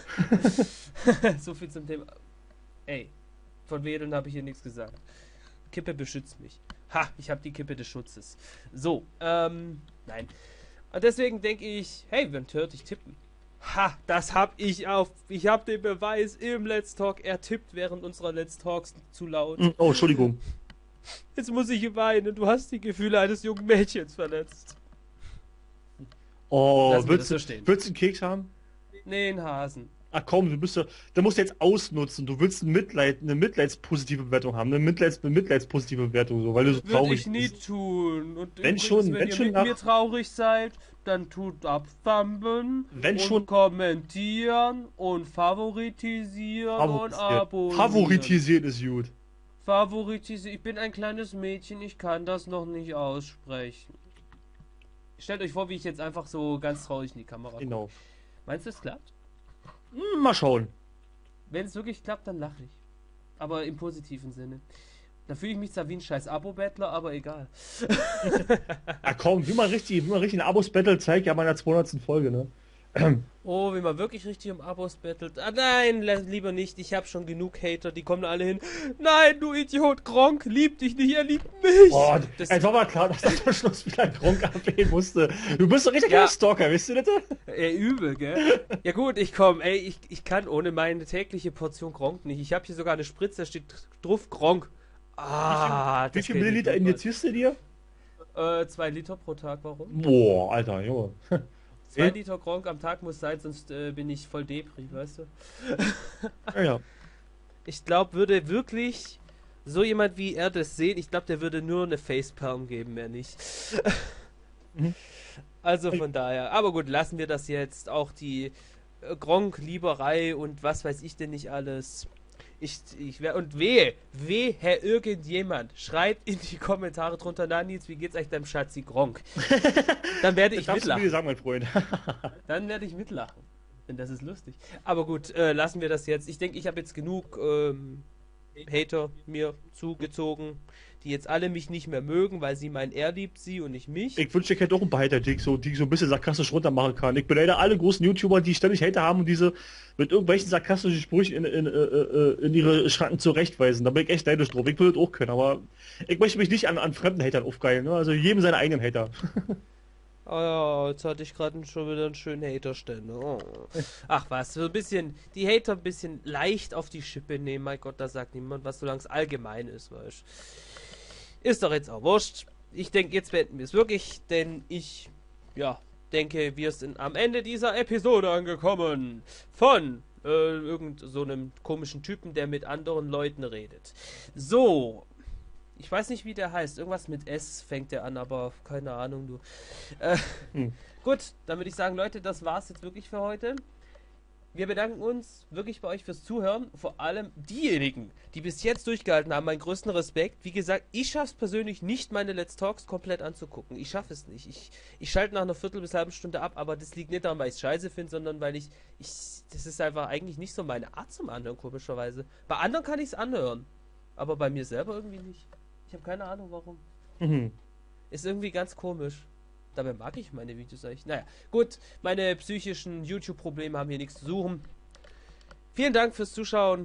so viel zum Thema. Ey, von Wedeln habe ich hier nichts gesagt. Kippe beschützt mich. Ha, ich habe die Kippe des Schutzes. So, nein. Und deswegen denke ich, hey, wenn hört ich tippen. Ha, das hab ich auf. Ich habe den Beweis im Let's Talk. Er tippt während unserer Let's Talks zu laut. Oh, Entschuldigung. Jetzt muss ich weinen. Du hast die Gefühle eines jungen Mädchens verletzt. Oh, Lassen wir willst das du so stehen. einen Keks haben? Nee, ein Hasen. Ach komm, da musst du jetzt ausnutzen. Du willst eine mitleidspositive Bewertung haben, eine mitleidspositive Bewertung, so, weil du so Würde traurig ich nie bist. tun. Und Wenn übrigens, schon- wenn wenn ihr schon mit nach- mir traurig seid, dann tut abthumben Wenn und schon- kommentieren und favoritisieren und abonnieren. Favoritisiert ist gut. Favoritisieren. Ich bin ein kleines Mädchen, ich kann das noch nicht aussprechen. Stellt euch vor, wie ich jetzt einfach so ganz traurig in die Kamera gucke. Genau. Meinst du, es klappt? Mal schauen. Wenn es wirklich klappt, dann lache ich. Aber im positiven Sinne. Da fühle ich mich zwar wie ein scheiß Abo-Bettler, aber egal. Ah komm, wie man richtig ein Abos-Battle zeigt, ja bei der 200. Folge, ne? Oh, wie man wirklich richtig um Abos bettelt. Ah nein, lieber nicht. Ich habe schon genug Hater, die kommen alle hin. Nein, du Idiot, Gronk liebt dich nicht, er liebt mich. Boah, Das- es war mal klar, dass das am Schluss wieder Gronk abwählen musste. Du bist doch richtig Ja. ein Stalker, weißt du das? Übel, gell? Ja gut, ich komm, ey, ich kann ohne meine tägliche Portion Gronk nicht. Ich habe hier sogar eine Spritze, da steht drauf Gronk. Ah, Wie das viel geht nicht Milliliter gut, injizierst du dir? Mann. 2 Liter pro Tag, warum? Boah, Alter, Junge. 2 Liter Gronk am Tag muss sein, sonst bin ich voll Depri, weißt du? Ja. Ich glaube, würde wirklich so jemand wie er das sehen, ich glaube, der würde nur eine Facepalm geben, mehr nicht. Mhm. Also von daher. Aber gut, lassen wir das jetzt. Auch die Gronk-Lieberei und was weiß ich denn nicht alles. Und wehe, Herr irgendjemand, schreibt in die Kommentare drunter, na Nils, wie geht's eigentlich deinem Schatzi Gronk? Dann werde ich Das darfst du mir mitlachen. sagen, mein Freund. Dann werde ich mitlachen. Denn das ist lustig. Aber gut, lassen wir das jetzt. Ich denke, ich habe jetzt genug Hater mir zugezogen. die jetzt alle mich nicht mehr mögen, weil sie meinen, er liebt sie und nicht mich. Ich wünschte, ich hätte auch einen Behalter, die so ein bisschen sarkastisch runtermachen kann. Ich beneide alle großen YouTuber, die ständig Hater haben und diese mit irgendwelchen sarkastischen Sprüchen in ihre Schranken zurechtweisen. Da bin ich echt neidisch drauf. Ich würde das auch können, aber ich möchte mich nicht an fremden Hatern aufgeilen. Ne? Also jedem seine eigenen Hater. Oh ja, jetzt hatte ich gerade schon wieder einen schönen Haterstände. Oh. Ach was, so ein bisschen, die Hater ein bisschen leicht auf die Schippe nehmen. Mein Gott, da sagt niemand was, solange es allgemein ist, weißt. Ist doch jetzt auch wurscht. Ich denke, jetzt beenden wir es wirklich, denn ich, ja, denke, wir sind am Ende dieser Episode angekommen. Von irgend so einem komischen Typen, der mit anderen Leuten redet. So. Ich weiß nicht, wie der heißt. Irgendwas mit S fängt der an, aber keine Ahnung, du. Gut, dann würde ich sagen, Leute, das war's jetzt wirklich für heute. Wir bedanken uns wirklich bei euch fürs Zuhören. Vor allem diejenigen, die bis jetzt durchgehalten haben, meinen größten Respekt. Wie gesagt, ich schaffe es persönlich nicht, meine Let's Talks komplett anzugucken. Ich schaffe es nicht. Ich schalte nach einer Viertel bis halben Stunde ab, aber das liegt nicht daran, weil ich es scheiße finde, sondern weil das ist einfach eigentlich nicht so meine Art zum Anhören, komischerweise. Bei anderen kann ich es anhören, aber bei mir selber irgendwie nicht. Ich habe keine Ahnung, warum. Ist irgendwie ganz komisch. Dabei mag ich meine Videos eigentlich. Naja, gut. Meine psychischen YouTube-Probleme haben hier nichts zu suchen. Vielen Dank fürs Zuschauen.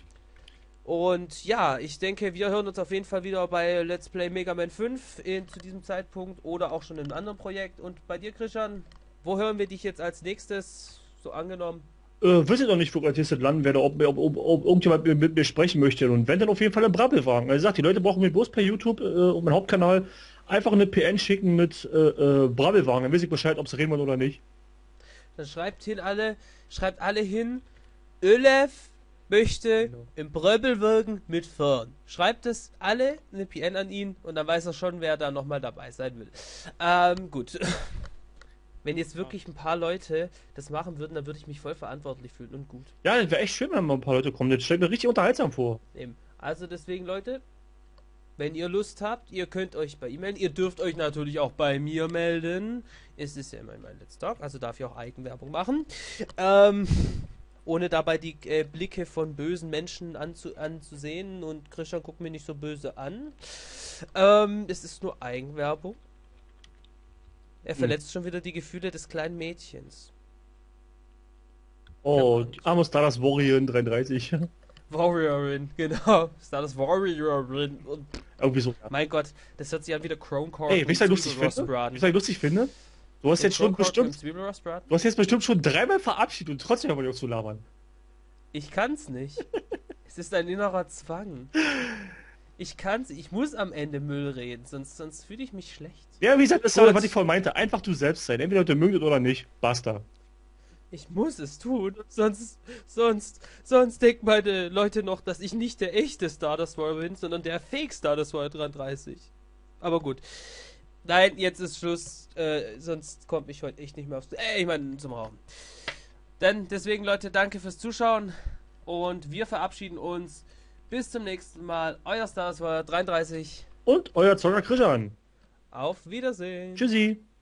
Und ja, ich denke, wir hören uns auf jeden Fall wieder bei Let's Play Mega Man 5 zu diesem Zeitpunkt oder auch schon in einem anderen Projekt. Und bei dir, Christian, wo hören wir dich jetzt als nächstes? So angenommen. Wisst noch nicht, wo ich als nächstes landen werde, ob irgendjemand mit mir sprechen möchte. Und wenn, dann auf jeden Fall im Brabbelwagen. Also sagt, die Leute brauchen mir bloß per YouTube und meinem Hauptkanal einfach eine PN schicken mit Brabbelwagen. Dann weiß ich Bescheid, ob sie reden wollen oder nicht. Dann schreibt alle hin, Ölev möchte im Brabbelwagen mitfahren. Schreibt es alle, eine PN an ihn und dann weiß er schon, wer da nochmal dabei sein will. Gut. Wenn jetzt wirklich ein paar Leute das machen würden, dann würde ich mich voll verantwortlich fühlen und gut. Ja, das wäre echt schön, wenn mal ein paar Leute kommen. Das stellt mir richtig unterhaltsam vor. Eben. Also deswegen, Leute, wenn ihr Lust habt, ihr könnt euch bei ihm melden. Ihr dürft euch natürlich auch bei mir melden. Es ist ja immer mein Let's Talk, also darf ich auch Eigenwerbung machen. Ohne dabei die Blicke von bösen Menschen anzusehen. Und Christian guckt mir nicht so böse an. Es ist nur Eigenwerbung. Er verletzt schon wieder die Gefühle des kleinen Mädchens. Oh, arme Stardust Warriorin 33. Warriorin, genau. Stardust Warriorin. Und irgendwie so. mein Gott, das hört sich an wie der Crowncore. Ey, weißt du, was ich lustig finde? Du hast jetzt bestimmt schon dreimal verabschiedet und trotzdem haben wir uns zu labern. Ich kann's nicht. Es ist ein innerer Zwang. Ich muss am Ende Müll reden, sonst fühle ich mich schlecht. Ja, wie gesagt, das ist was ich vorhin meinte. Einfach du selbst sein. Entweder Leute mögen das oder nicht. Basta. Ich muss es tun. Sonst denken meine Leute noch, dass ich nicht der echte Stardust Warrior bin, sondern der Fake Stardust Warrior 33. Aber gut. Nein, jetzt ist Schluss. Sonst komme ich heute echt nicht mehr zum Raum. Dann deswegen, Leute, danke fürs Zuschauen. Und wir verabschieden uns. Bis zum nächsten Mal. Euer Stardust Warrior 33. Und euer Zocker Christian. Auf Wiedersehen. Tschüssi.